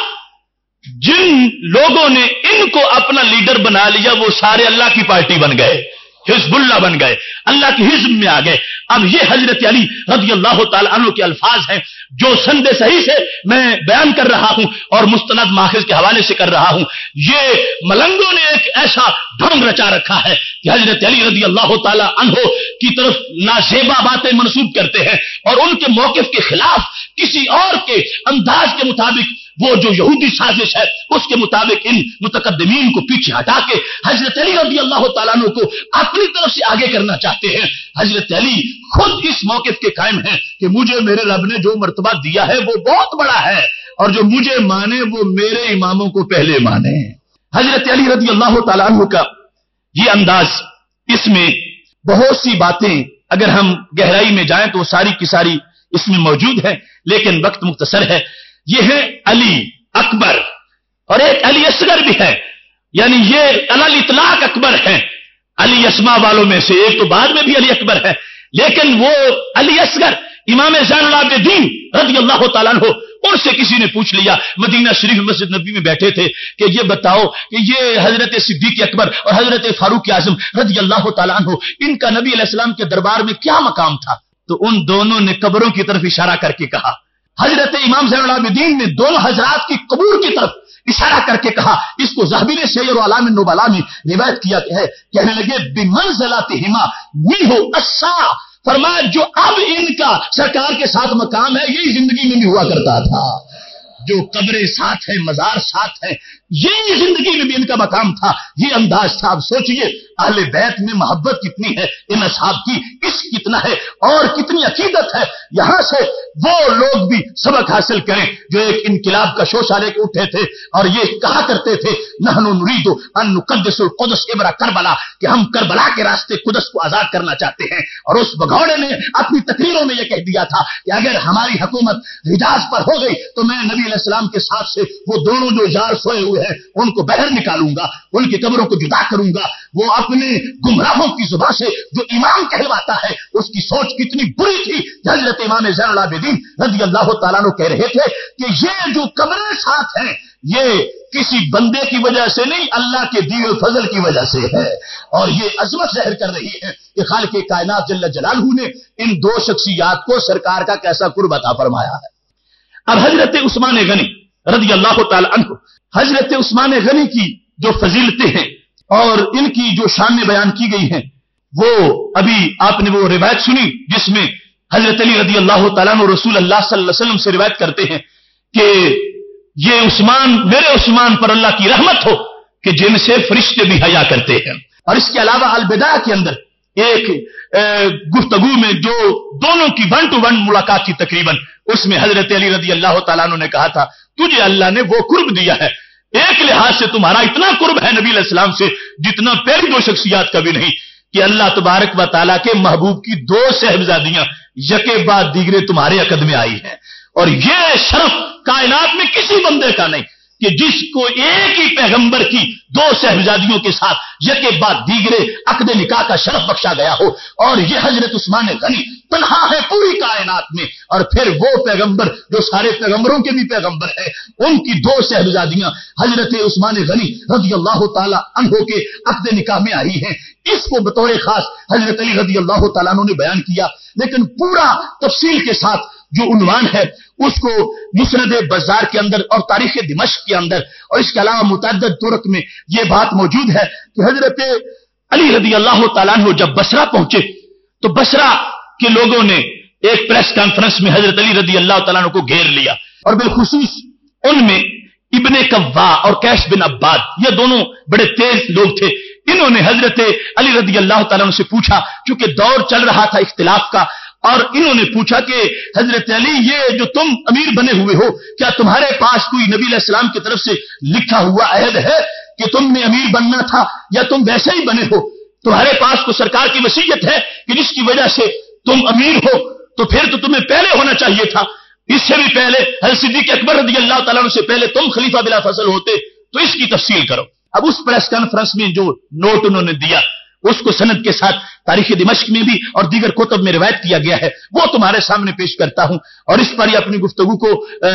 جن لوگوں نے ان کو اپنا لیڈر بنا لیا وہ سارے اللہ کی پارٹی بن گئے، حزب اللہ بن گئے، اللہ کی حزب میں آ گئے۔ اب یہ حضرت علی رضی اللہ تعالی عنہ کے الفاظ ہیں جو سند صحیح سے میں بیان کر رہا ہوں اور مستند ماخذ کے حوالے سے کر رہا ہوں۔ یہ ملنگوں نے ایک ایسا ڈھنگ رچا رکھا ہے کہ حضرت علی رضی اللہ تعالی عنہ کی طرف نازیبا باتیں منسوب کرتے ہیں اور ان کے موقف کے خلاف کسی اور کے انداز کے مطابق وہ جو یہودی سازش ہے اس کے مطابق ان متقدمین کو پیچھے ہٹا کے حضرت علی رضی اللہ تعالیٰ عنہ کو اپنی طرف سے آگے کرنا چاہتے ہیں۔ حضرت علی خود اس موقف کے قائم ہیں کہ مجھے میرے رب نے جو مرتبہ دیا ہے وہ بہت بڑا ہے، اور جو مجھے مانے وہ میرے اماموں کو پہلے مانے۔ حضرت علی رضی اللہ تعالیٰ عنہ کا یہ انداز، اس میں بہت سی باتیں اگر ہم گہرائی میں جائیں تو ساری کی ساری اس میں موجود ہے، لیکن وقت مختصر ہے۔ یہ ہے علی اکبر اور ایک علی اصغر بھی ہے، یعنی یہ علی اطلاق اکبر ہے۔ علی اسماء والوں میں سے ایک تو بعد میں بھی علی اکبر ہے، لیکن وہ علی اصغر امام زین العابدین رضی اللہ تعالیٰ عنہ، ان سے کسی نے پوچھ لیا، مدینہ شریف مسجد نبی میں بیٹھے تھے، کہ یہ بتاؤ کہ یہ حضرت صدیق اکبر اور حضرت فاروق اعظم رضی اللہ تعالیٰ عنہ ان کا نبی علیہ السلام کے دربار میں کیا مقام تھا؟ تو ان دونوں نے قبروں کی طرف اشارہ کر کے کہا، حضرت امام زین العابدین نے دونوں حضرات کی قبور کی طرف اشارہ کر کے کہا، اس کو ذہبی نے سیر و اعلام النبلاء میں روایت کیا ہے، کہنے لگے بمنزلتہما منہ الساعہ، فرمایا جو اب ان کا سرکار کے ساتھ مقام ہے یہی زندگی میں بھی ہوا کرتا تھا، جو قبریں ساتھ ہیں، مزار ساتھ ہیں، یہی زندگی میں بھی ان کا مقام تھا، یہ انداز تھا۔ اب سوچئے اہل بیت میں محبت کتنی ہے ان اصحاب کی، عشق کتنا ہے اور کتنی عقیدت ہے، یہاں سے وہ لوگ بھی سبق حاصل کریں جو ایک انقلاب کا شوشہ لے کے اٹھے تھے اور یہ کہا کرتے تھے نحن نريد ان نقدس القدس عبر کربلا، کہ ہم کربلا کے راستے قدس کو آزاد کرنا چاہتے ہیں۔ اور اس بگوڑے نے اپنی تقریروں میں یہ کہہ دیا تھا کہ اگر ہماری حکومت حجاز پر ہو گئی تو میں نبی علیہ السلام کے ساتھ سے وہ دونوں جو یار سوئے ہوئے ہیں ان کو باہر نکالوں گا، ان کی قبروں کو جدا کروں گا۔ وہ اپنے گمراہوں کی زبان سے جو امام کہلواتا ہے اس کی سوچ کتنی بری تھی کہ حضرت امام زین العابدین رضی اللہ تعالیٰ عنہ کہہ رہے تھے کہ یہ جو قبریں ساتھ ہیں یہ کسی بندے کی وجہ سے نہیں، اللہ کے دیے فضل کی وجہ سے ہے، اور یہ عظمت ظاہر کر رہی ہے کہ خالق کائنات جل جلالہ نے ان دو شخصیات کو سرکار کا کیسا قرب عطا فرمایا ہے۔ اب حضرت عثمان غنی رضی اللہ تعالی عنہ، حضرت عثمان غنی کی جو فضیلتیں ہیں اور ان کی جو شان بیان کی گئی ہیں وہ ابھی آپ نے وہ روایت سنی جس میں حضرت علی رضی اللہ تعالیٰ عنہ رسول اللہ صلی اللہ علیہ وسلم سے روایت کرتے ہیں کہ یہ عثمان، میرے عثمان پر اللہ کی رحمت ہو کہ جن سے فرشتے بھی حیا کرتے ہیں۔ اور اس کے علاوہ الوداع کے اندر ایک گفتگو میں جو دونوں کی 1 to 1 ملاقات کی تقریباً، اس میں حضرت علی رضی اللہ تعالیٰ عنہ نے کہا تھا تجھے اللہ نے وہ قرب دیا ہے، ایک لحاظ سے تمہارا اتنا قرب ہے نبی علیہ السلام سے جتنا پہلی دو شخصیات کا بھی نہیں، کہ اللہ تبارک و تعالیٰ کے محبوب کی 2 صاحبزادیاں یکے بعد دیگرے تمہارے عقد میں آئی ہیں، اور یہ شرف کائنات میں کسی بندے کا نہیں کہ جس کو ایک ہی پیغمبر کی 2 صاحبزادیوں کے ساتھ یکے بعد دیگرے عقد نکاح کا شرف بخشا گیا ہو۔ اور یہ حضرت عثمان غنی تنہا ہے پوری کائنات میں، اور پھر وہ پیغمبر جو سارے پیغمبروں کے بھی پیغمبر ہے، ان کی دو صاحبزادیاں حضرت عثمان غنی رضی اللہ تعالی عنہ کے عقد نکاح میں آئی ہیں، اس کو بطور خاص حضرت علی رضی اللہ تعالیٰ عنہ نے بیان کیا، لیکن پورا تفصیل کے ساتھ جو عنوان ہے اس کو مسند بزار کے اندر اور تاریخ دمشق کے اندر اور اس کے علاوہ متعدد طرق میں یہ بات موجود ہے کہ حضرت علی رضی اللہ تعالیٰ عنہ جب بصرہ پہنچے تو بصرہ کے لوگوں نے ایک پریس کانفرنس میں حضرت علی رضی اللہ تعالیٰ عنہ کو گھیر لیا، اور بالخصوص ان میں ابن کوا اور کیس بن عباد، یہ دونوں بڑے تیز لوگ تھے، انہوں نے حضرت علی رضی اللہ تعالیٰ عنہ سے پوچھا، چونکہ دور چل رہا تھا اختلاف کا، اور انہوں نے پوچھا کہ حضرت علی یہ جو تم امیر بنے ہوئے ہو، کیا تمہارے پاس کوئی نبی علیہ السلام کی طرف سے لکھا ہوا عہد ہے کہ تم نے امیر بننا تھا، یا تم ویسے ہی بنے ہو؟ تمہارے پاس کوئی سرکار کی وصیت ہے کہ جس کی وجہ سے تم امیر ہو؟ تو پھر تو تمہیں پہلے ہونا چاہیے تھا، اس سے بھی پہلے حضرت صدیق اکبر رضی اللہ تعالیٰ عنہ سے پہلے تم خلیفہ بلا فصل ہوتے، تو اس کی تفصیل کرو۔ اب اس پریس کانفرنس میں جو نوٹ انہوں نے دیا اس کو سند کے ساتھ تاریخ دمشق میں بھی اور دیگر کتب میں روایت کیا گیا ہے، وہ تمہارے سامنے پیش کرتا ہوں، اور اس پر ہی اپنی گفتگو کو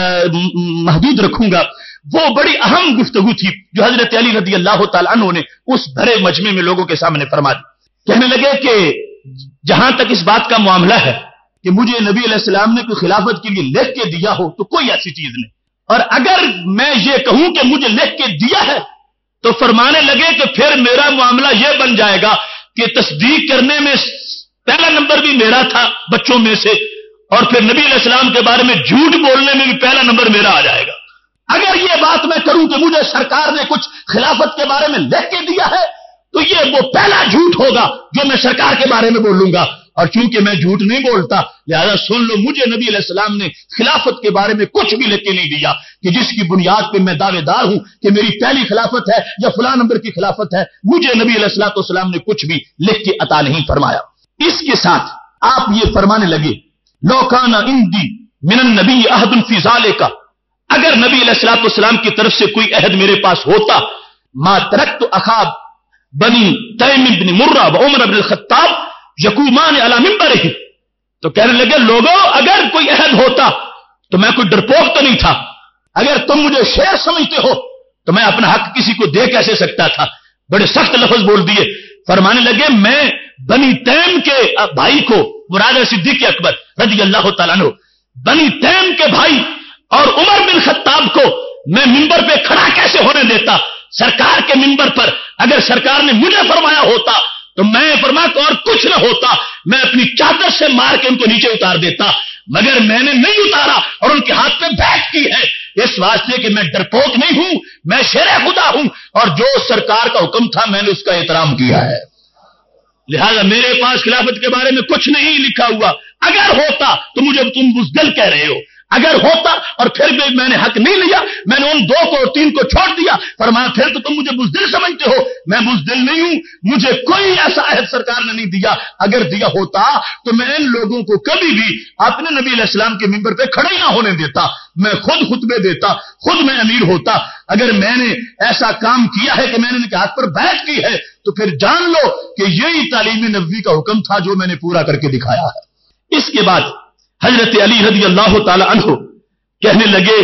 محدود رکھوں گا۔ وہ بڑی اہم گفتگو تھی جو حضرت علی رضی اللہ تعالیٰ عنہ نے اس بھرے مجمع میں لوگوں کے سامنے فرما دی۔ کہنے لگے کہ جہاں تک اس بات کا معاملہ ہے کہ مجھے نبی علیہ السلام نے کوئی خلافت کے لیے لکھ کے دیا ہو تو کوئی ایسی چیز نہیں، اور اگر میں یہ کہوں کہ مجھے لکھ کے دیا ہے تو فرمانے لگے کہ پھر میرا معاملہ یہ بن جائے گا کہ تصدیق کرنے میں پہلا نمبر بھی میرا تھا بچوں میں سے، اور پھر نبی علیہ السلام کے بارے میں جھوٹ بولنے میں بھی پہلا نمبر میرا آ جائے گا۔ اگر یہ بات میں کروں کہ مجھے سرکار نے کچھ خلافت کے بارے میں لکھ کے دیا ہے تو یہ وہ پہلا جھوٹ ہوگا جو میں سرکار کے بارے میں بولوں گا، اور چونکہ میں جھوٹ نہیں بولتا لہذا سن لو، مجھے نبی علیہ السلام نے خلافت کے بارے میں کچھ بھی لکھ کے نہیں دیا کہ جس کی بنیاد پہ میں دعوے دار ہوں کہ میری پہلی خلافت ہے یا فلاں نمبر کی خلافت ہے، مجھے نبی علیہ السلام نے کچھ بھی لکھ کے عطا نہیں فرمایا۔ اس کے ساتھ آپ یہ فرمانے لگے لو کان عندی من النبی عہد فی ذالک، اگر نبی علیہ السلام کی طرف سے کوئی عہد میرے پاس ہوتا، ما ترکت اخاب بنی تیم بن مرہ و عمر بن الخطاب یقومان علی منبرہ، تو کہنے لگے لوگوں اگر کوئی عہد ہوتا تو میں کوئی ڈرپوک تو نہیں تھا، اگر تم مجھے شیر سمجھتے ہو تو میں اپنا حق کسی کو دے کیسے سکتا تھا؟ بڑے سخت لفظ بول دیے، فرمانے لگے میں بنی تیم کے بھائی کو، مراد صدیق اکبر رضی اللہ تعالیٰ عنہ، بنی تیم کے بھائی اور عمر بن خطاب کو میں منبر پہ کھڑا کیسے ہونے دیتا؟ سرکار کے منبر پر اگر سرکار نے مجھے فرمایا ہوتا تو میں فرماتا اور کچھ نہ ہوتا، میں اپنی چادر سے مار کے ان کو نیچے اتار دیتا، مگر میں نے نہیں اتارا اور ان کے ہاتھ پہ بیعت کی ہے، اس واسطے کہ میں ڈرپوک نہیں ہوں، میں شیر خدا ہوں، اور جو سرکار کا حکم تھا میں نے اس کا احترام کیا ہے، لہذا میرے پاس خلافت کے بارے میں کچھ نہیں لکھا ہوا، اگر ہوتا تو مجھے تم بزدل کہہ رہے ہو، اگر ہوتا اور پھر بھی میں نے حق نہیں لیا، میں نے ان 2 کو اور 3 کو چھوڑ دیا، فرمایا پھر تو تم مجھے بزدل سمجھتے ہو، میں بزدل نہیں ہوں، مجھے کوئی ایسا عہد سرکار نے نہیں دیا، اگر دیا ہوتا تو میں ان لوگوں کو کبھی بھی اپنے نبی علیہ السلام کے منبر پہ کھڑے نہ ہونے دیتا، میں خود خطبے دیتا، خود میں امیر ہوتا، اگر میں نے ایسا کام کیا ہے کہ میں نے ان کے ہاتھ پر بیعت کی ہے تو پھر جان لو کہ یہی تعلیم نبوی کا حکم تھا جو میں نے پورا کر کے دکھایا ہے۔ اس کے بعد حضرت علی رضی اللہ تعالی عنہ کہنے لگے،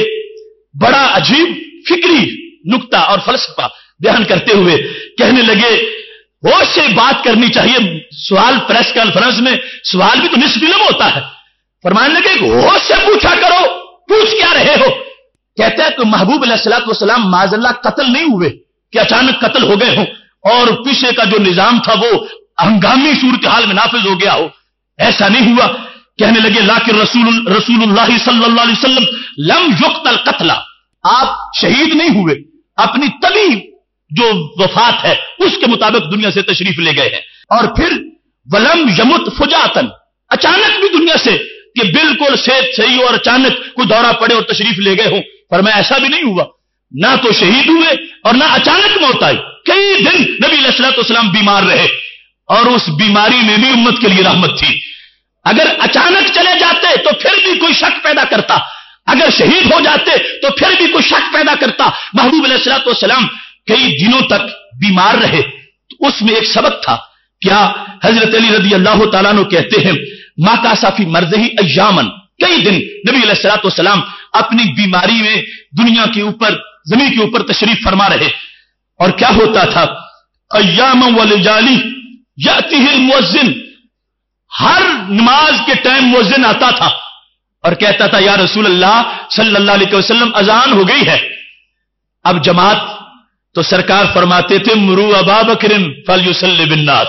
بڑا عجیب فکری نکتہ اور فلسفہ بیان کرتے ہوئے کہنے لگے ہوش سے بات کرنی چاہیے، سوال پریس کانفرنس میں سوال بھی تو نصف علم ہوتا ہے، فرمانے لگے ہوش سے پوچھا کرو، پوچھ کیا رہے ہو؟ کہتے ہیں کہ محبوب علیہ الصلوۃ والسلام معاذ اللہ قتل نہیں ہوئے کہ اچانک قتل ہو گئے ہوں اور پیچھے کا جو نظام تھا وہ ہنگامی صورتحال میں نافذ ہو گیا ہو، ایسا نہیں ہوا۔ کہنے لگے لیکن رسول اللہ صلی اللہ علیہ وسلم لم یقتل قتلا، آپ شہید نہیں ہوئے، اپنی طبی جو وفات ہے اس کے مطابق دنیا سے تشریف لے گئے ہیں، اور پھر ولم یمت فجاتا، اچانک بھی دنیا سے کہ بالکل صحت صحیح ہو اور اچانک کوئی دورہ پڑے اور تشریف لے گئے ہوں، فرمایا ایسا بھی نہیں ہوا، نہ تو شہید ہوئے اور نہ اچانک موت آئی، کئی دن نبی علیہ الصلوۃ والسلام بیمار رہے اور اس بیماری میں بھی امت کے لیے رحمت تھی، اگر اچانک چلے جاتے تو پھر بھی کوئی شک پیدا کرتا، اگر شہید ہو جاتے تو پھر بھی کوئی شک پیدا کرتا۔ محبوب علیہ الصلوۃ والسلام کئی دنوں تک بیمار رہے، تو اس میں ایک سبق تھا، کیا حضرت علی رضی اللہ تعالیٰ عنہ کہتے ہیں माकासा फी मर्ज़िही अय्यामन, कई दिन नबी अलैहिस्सलातु वस्सलाम अपनी बीमारी में दुनिया के ऊपर, जमीन के ऊपर तशरीफ फरमा रहे। और क्या होता था, अय्यामन व लिजाली यातिहिल मुअज्जिन, हर नमाज के टाइम मुअज्जिन आता था और कहता था या रसूल अल्लाह सल्लल्लाहु अलैहि वसल्लम अजान हो गई है। अब जमात तो सरकार फरमाते थे मुरू अबा बकरिन फलयुसल्ली बिन्नास,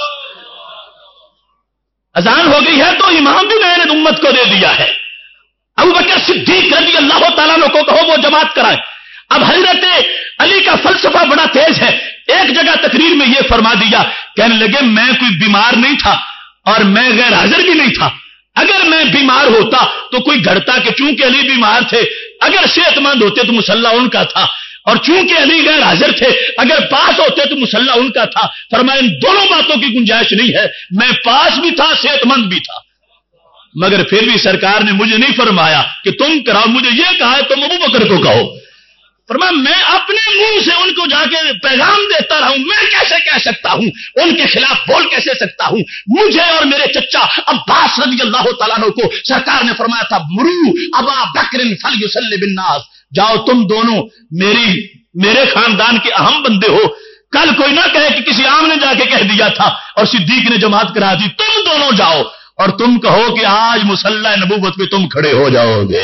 अजान हो गई है तो इमाम भी मैंने उम्मत को दे दिया है। अबू बकर सिद्दीक रज़ी अल्लाह तआला अन्हु को कहो वो जमात कराए। अब हजरत अली का फलसफा बड़ा तेज है, एक जगह तकरीर में यह फरमा दिया, कहने लगे मैं कोई बीमार नहीं था और मैं गैर हाजिर भी नहीं था। अगर मैं बीमार होता तो कोई घड़ता कि चूंकि अली बीमार थे, अगर सेहतमंद होते तो मुसल्ला उनका था, और चूंकि अली गैर हाजिर थे अगर पास होते तो मुसल्ला उनका था। फरमाया इन दोनों बातों की गुंजाइश नहीं है, मैं पास भी था सेहतमंद भी था। मगर फिर भी सरकार ने मुझे नहीं फरमाया कि तुम कराओ, मुझे यह कहा है तुम अबू बकर को कहो। फरमाया मैं अपने मुंह से उनको जाके पैगाम देता रहा हूं, मैं कैसे कह सकता हूं, उनके खिलाफ बोल कैसे सकता हूं। मुझे और मेरे चचा अब्बास रज़ी अल्लाह तआला अन्हु को सरकार ने फरमाया था मुरू अबा बकरिन फलयुसल्ली बिन्नास, जाओ तुम दोनों मेरे खानदान के अहम बंदे हो, कल कोई ना कहे कि किसी आम ने जाके कह दिया था और सिद्दीक ने जमात करा दी। तुम दोनों जाओ और तुम कहो कि आज मुसल्ला नबूवत पे तुम खड़े हो जाओगे।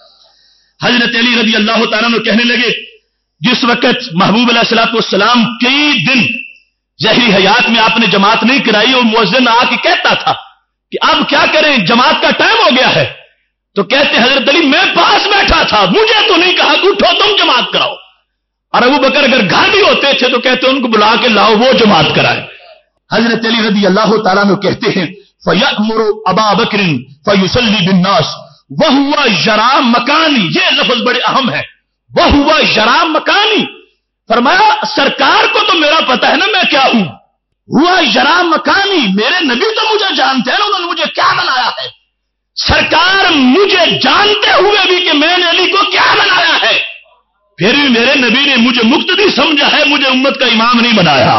हजरत अली रज़ी अल्लाह तआला अन्हु कहने लगे, जिस वक्त महबूब अलैहिस्सलातु वस्सलाम कई दिन ज़हरी हयात में आपने जमात नहीं कराई और मुअज्जिन आके कहता था कि अब क्या करें, जमात का टाइम हो गया है, तो कहते हजरत अली मैं पास बैठा था, मुझे तो नहीं कहा कि उठो तुम जमात कराओ। और अबू बकर अगर घर भी होते थे तो कहते उनको बुला के लाओ वो जमात कराए। हजरत अली रज़ी अल्लाह तआला अन्हु कहते हैं फयअमुरु अबा बकरिन फयुसल्ली बिन्नास वहुवा यरा मकानी, ये लफ्ज बड़े अहम है, वहुवा यरा मकानी। फरमाया सरकार को तो मेरा पता है ना मैं क्या हूं, हुआ यरा मकानी, मेरे नबी तो मुझे जानते हैं ना उन्होंने मुझे क्या बनाया है। सरकार मुझे जानते हुए भी कि मैंने अली को क्या बनाया है, फिर भी मेरे नबी ने मुझे मुक्तदी समझा है, मुझे उम्मत का इमाम नहीं बनाया।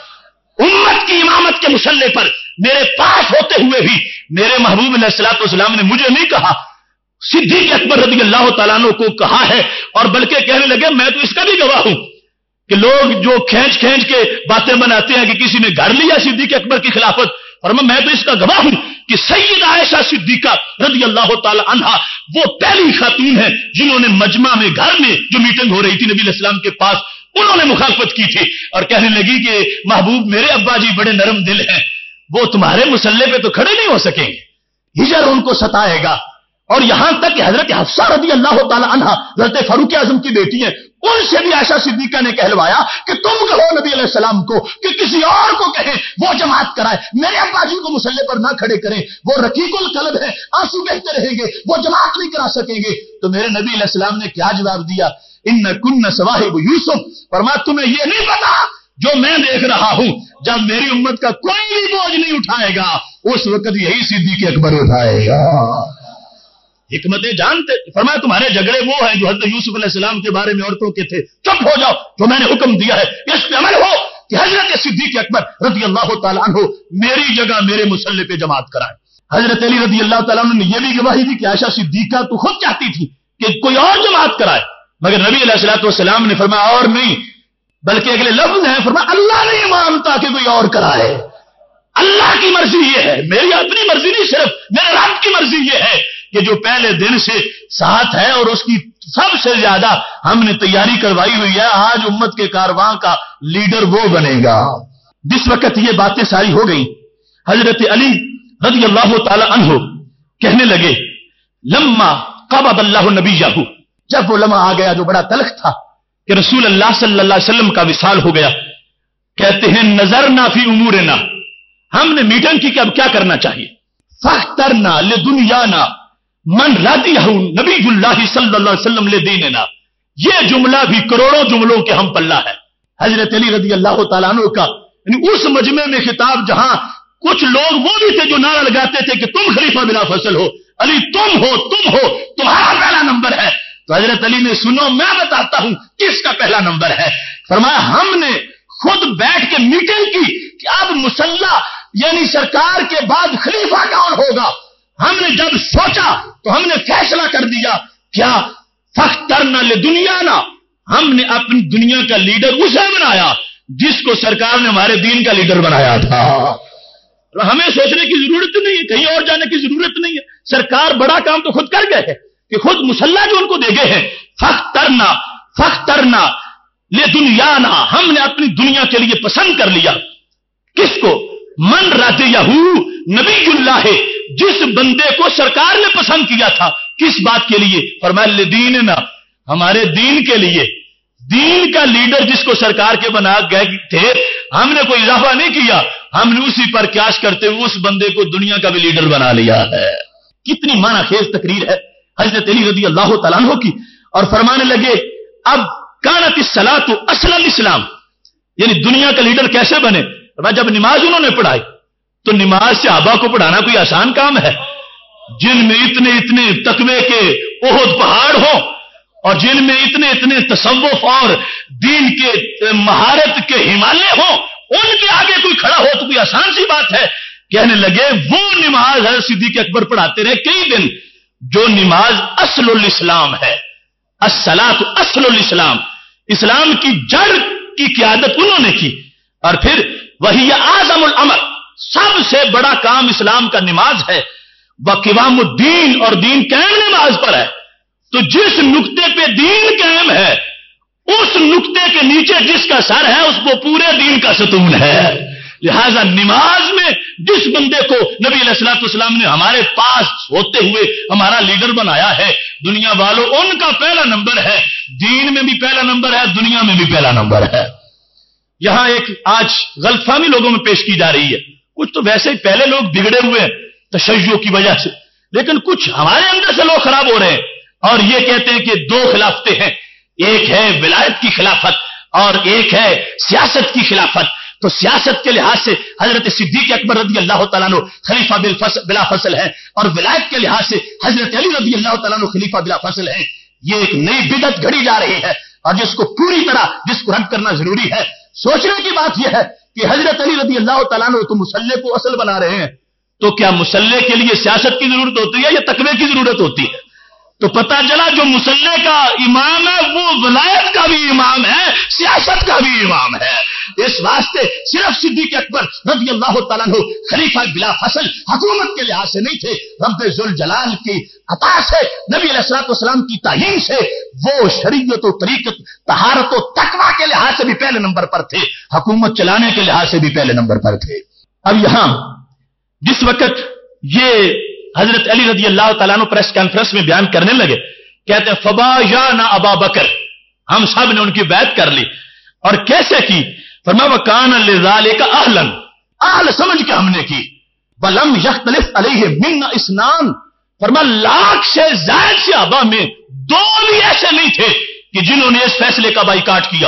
उम्मत की इमामत के मुसल्ले पर मेरे पास होते हुए भी मेरे महबूब अलैहिस्सलातु वस्सलाम ने मुझे नहीं कहा, सिद्दीक अकबर रज़ी अल्लाह तआला अन्हु को कहा है। और बल्कि कहने लगे मैं तो इसका भी गवाह हूं कि लोग जो खींच खींच के बातें बनाते हैं कि किसी ने घर लिया सिद्दीक अकबर की खिलाफत, और मैं तो इसका गवाह हूं कि सैयदा आयशा सिद्दीका रज़ी अल्लाह तआला अन्हा वो पहली खातून है जिन्होंने मजमा में, घर में जो मीटिंग हो रही थी नबी अलैहिस्सलाम के पास, उन्होंने मुखालफत की थी और कहने लगी कि महबूब मेरे अब्बा जी बड़े नरम दिल हैं, वो तुम्हारे मुसल्ले पे तो खड़े नहीं हो सकेंगे, हिजर उनको सताएगा। और यहां तक कि हजरत हफ्सा रज़ी अल्लाह तआला अन्हा हजरत फारूक आजम की बेटी है, उनसे भी आयशा सिद्दीका ने कहलवाया कि तुम कहो नबी अलैहिस्सलाम को कि किसी और को कहे वो जमात कराए, मेरे अब्बा जी को मुसल्ले पर ना खड़े करें, वो रकीकुल कल्ब है, आंसू बहते रहेंगे, वो जमात नहीं करा सकेंगे। तो मेरे नबी अलैहिस्सलाम ने क्या जवाब दिया, इन्न कुन्न सवाहिब यूसुफ, फरमाया तुम्हें ये नहीं पता जो मैं देख रहा हूं, जब मेरी उम्मत का कोई भी बोझ नहीं उठाएगा उस वक्त यही सिद्दीक अकबर उठाएगा। हिकमतें जानते। फरमाया तुम्हारे झगड़े वो हैं जो हजरत यूसुफ अलैहिस्सलाम के बारे में औरतों के थे, चुप हो जाओ, जो मैंने हुक्म दिया है इस पे अमल हो कि हजरत सिद्दीक अकबर रज़ी अल्लाह तआला अन्हु मेरी जगह मेरे मुसल्ले पे जमात कराए। हजरत अली रज़ी अल्लाह तआला अन्हु ने यह भी गवाही दी कि आयशा सिद्दीका तो खुद चाहती थी कि कोई और जमात कराए, मगर नबी अलैहिस्सलातु वस्सलाम ने फरमाया और नहीं, बल्कि अगले लफ्ज है, फरमाया अल्लाह नहीं मानता कि कोई और कराए, अल्लाह की मर्जी ये है, मेरी अपनी मर्जी नहीं, सिर्फ मेरे रब की मर्जी ये है कि जो पहले दिन से साथ है और उसकी सबसे ज्यादा हमने तैयारी करवाई हुई है, आज उम्मत के कारवां का लीडर वो बनेगा। जिस वक्त ये बातें सारी हो गई, हजरत अली रज़ी अल्लाह तआला अन्हु कहने लगे लम्मा क़बद अल्लाहु नबियहु, जब वो लम्हा आ गया जो बड़ा तलख था कि रसूल अल्लाह सल्लल्लाहु अलैहि वसल्लम का विसाल हो गया, कहते हैं नजरना फी उमूरिना, हमने मीटिंग की कि अब क्या करना चाहिए, फख्तरना लिदुनियाना मन रदियहु नबीयुल्लाह सल्लल्लाहु अलैहि वसल्लम लिदीनिना, ये जुमला भी करोड़ों जुमलों के हम पल्ला है। हजरत अली रज़ी अल्लाह तआला अन्हु का उस मजमे में खिताब, जहां कुछ लोग वो भी थे जो नारा लगाते थे कि तुम खलीफा बिला फसल हो, अली तुम हो, तुम्हारा पहला नंबर है। तो हजरत अली ने सुनो मैं बताता हूं किसका पहला नंबर है। फरमाया हमने खुद बैठ के मीटिंग की कि अब मुसल्ला यानी सरकार के बाद खलीफा कौन होगा। ہم نے جب سوچا تو ہم نے فیصلہ کر دیا کیا فاخترنا لدنیانا، ہم نے اپنی دنیا کا لیڈر اسے بنایا جس کو سرکار نے ہمارے دین کا لیڈر بنایا تھا. ہمیں سوچنے کی ضرورت نہیں ہے، کہیں اور جانے کی ضرورت نہیں ہے. سرکار بڑا کام تو خود کر گئے ہیں کہ خود مسلح جو ان کو دے گئے ہیں. فاخترنا لدنیانا، ہم نے اپنی دنیا کے لیے پسند کر لیا. کس کو؟ من رضیہ، نبی اللہ ہے، جس بندے کو سرکار نے پسند کیا تھا. کس بات کے لیے؟ فرمایا لدیننا، ہمارے دین کے لیے. دین کا لیڈر جس کو سرکار کے بنا گئے تھے، ہم نے کوئی اضافہ نہیں کیا، ہم نے اسی پر قیاس کرتے ہوئے اس بندے کو دنیا کا بھی لیڈر بنا لیا ہے. کتنی معنی خیز تقریر ہے حضرت علی رضی اللہ تعالیٰ عنہ کی. اور فرمانے لگے اب کانت الصلاۃ اصل الاسلام، یعنی دنیا کا لیڈر کیسے بنے؟ جب نماز انہوں نے پڑھائی تو نماز صحابہ کو پڑھانا کوئی آسان کام ہے؟ جن میں اتنے اتنے تقوی کے احد پہاڑ ہوں اور جن میں اتنے اتنے تصوف اور دین کے مہارت کے ہمالے ہوں، ان کے آگے کوئی کھڑا ہو تو کوئی آسان سی بات ہے؟ کہنے لگے وہ نماز حضرت صدیق اکبر پڑھاتے رہے کئی دن، جو نماز اصل الاسلام ہے. الصلاۃ اصل الاسلام، اسلام کی جڑ کی قیادت انہوں نے کی. اور پھر وہی اعظم الامر، سب سے بڑا کام اسلام کا نماز ہے. وقوام الدین، اور دین قائم نماز پر ہے. تو جس نقطے پہ دین قائم ہے اس نقطے کے نیچے جس کا سر ہے اس کو پورے دین کا ستون ہے. لہذا نماز میں جس بندے کو نبی علیہ الصلوۃ والسلام نے ہمارے پاس ہوتے ہوئے ہمارا لیڈر بنایا ہے، دنیا والوں ان کا پہلا نمبر ہے. دین میں بھی پہلا نمبر ہے، دنیا میں بھی پہلا نمبر ہے. یہاں ایک آج غلط فہمی لوگوں میں پیش کی جا رہی ہے. کچھ تو ویسے ہی پہلے لوگ بگڑے ہوئے ہیں تشیع کی وجہ سے، لیکن کچھ ہمارے اندر سے لوگ خراب ہو رہے ہیں اور یہ کہتے ہیں کہ دو خلافتیں ہیں، ایک ہے ولایت کی خلافت اور ایک ہے سیاست کی خلافت. تو سیاست کے لحاظ سے حضرت صدیق اکبر رضی اللہ تعالیٰ عنہ خلیفہ بلا فصل ہیں، اور ولایت کے لحاظ سے حضرت علی رضی اللہ تعالیٰ عنہ خلیفہ بلا فصل ہیں. یہ ایک نئی بدعت گھڑی جا رہی ہے اور جس کو پوری طرح جس کو رد کرنا ضروری ہے. سوچنے کی بات یہ ہے کہ حضرت علی رضی اللہ تعالیٰ عنہ تو مسلح کو اصل بنا رہے ہیں، تو کیا مسلح کے لیے سیاست کی ضرورت ہوتی ہے یا تقوی کی ضرورت ہوتی ہے؟ تو پتہ چلا جو مسلح کا امام ہے وہ ولایت کا بھی امام ہے، سیاست کا بھی امام ہے. اس واسطے صرف صدیق اکبر رضی اللہ تعالیٰ عنہ خلیفہ بلا فصل حکومت کے لحاظ سے نہیں تھے، رب ذوالجلال کی عطا سے، نبی علیہ الصلوۃ والسلام کی تعیین سے وہ شریعت و طریقت، طہارت و تقویٰ کے لحاظ سے بھی پہلے نمبر پر تھے، حکومت چلانے کے لحاظ سے بھی پہلے نمبر پر تھے. اب یہاں جس وقت یہ حضرت علی رضی اللہ تعالیٰ عنہ پریس کانفرنس میں بیان کرنے لگے، کہتے ہیں فبایعنا ابا بکر، ہم سب نے ان کی بیعت کر لی. اور کیسے کی؟ فرمایا وکان لذالک اہلا، اہل سمجھ کے ہم نے کی. ولم یختلف علیہ منا اثنان، فرمایا لاکھ سے زائد صحابہ میں دو بھی ایسے نہیں تھے کہ جنہوں نے اس فیصلے کا بائیکاٹ کیا.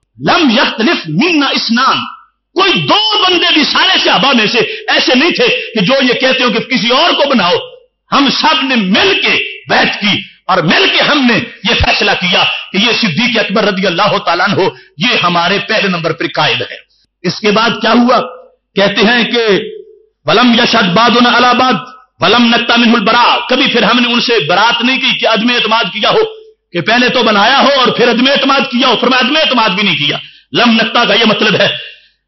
لم یختلف منا اثنان، کوئی دو بندے بھی سارے صحابہ میں سے ایسے نہیں تھے کہ جو یہ کہتے ہو کہ کسی اور کو بناؤ. ہم سب نے مل کے بیعت کی اور مل کے ہم نے یہ فیصلہ کیا کہ یہ صدیق اکبر رضی اللہ تعالیٰ عنہ یہ ہمارے پہلے نمبر پر قائد ہے. اس کے بعد کیا ہوا؟ کہتے ہیں کہ ولم یشهد بعضنا علی بعض ولم نقطع منه البراء، کبھی پھر ہم نے ان سے برات نہیں کی کہ عدم اعتماد کیا ہو، کہ پہلے تو بنایا ہو اور پھر عدم اعتماد کیا ہو. فرمایا عدم اعتماد بھی نہیں کیا. لم نقطع کا یہ مطلب ہے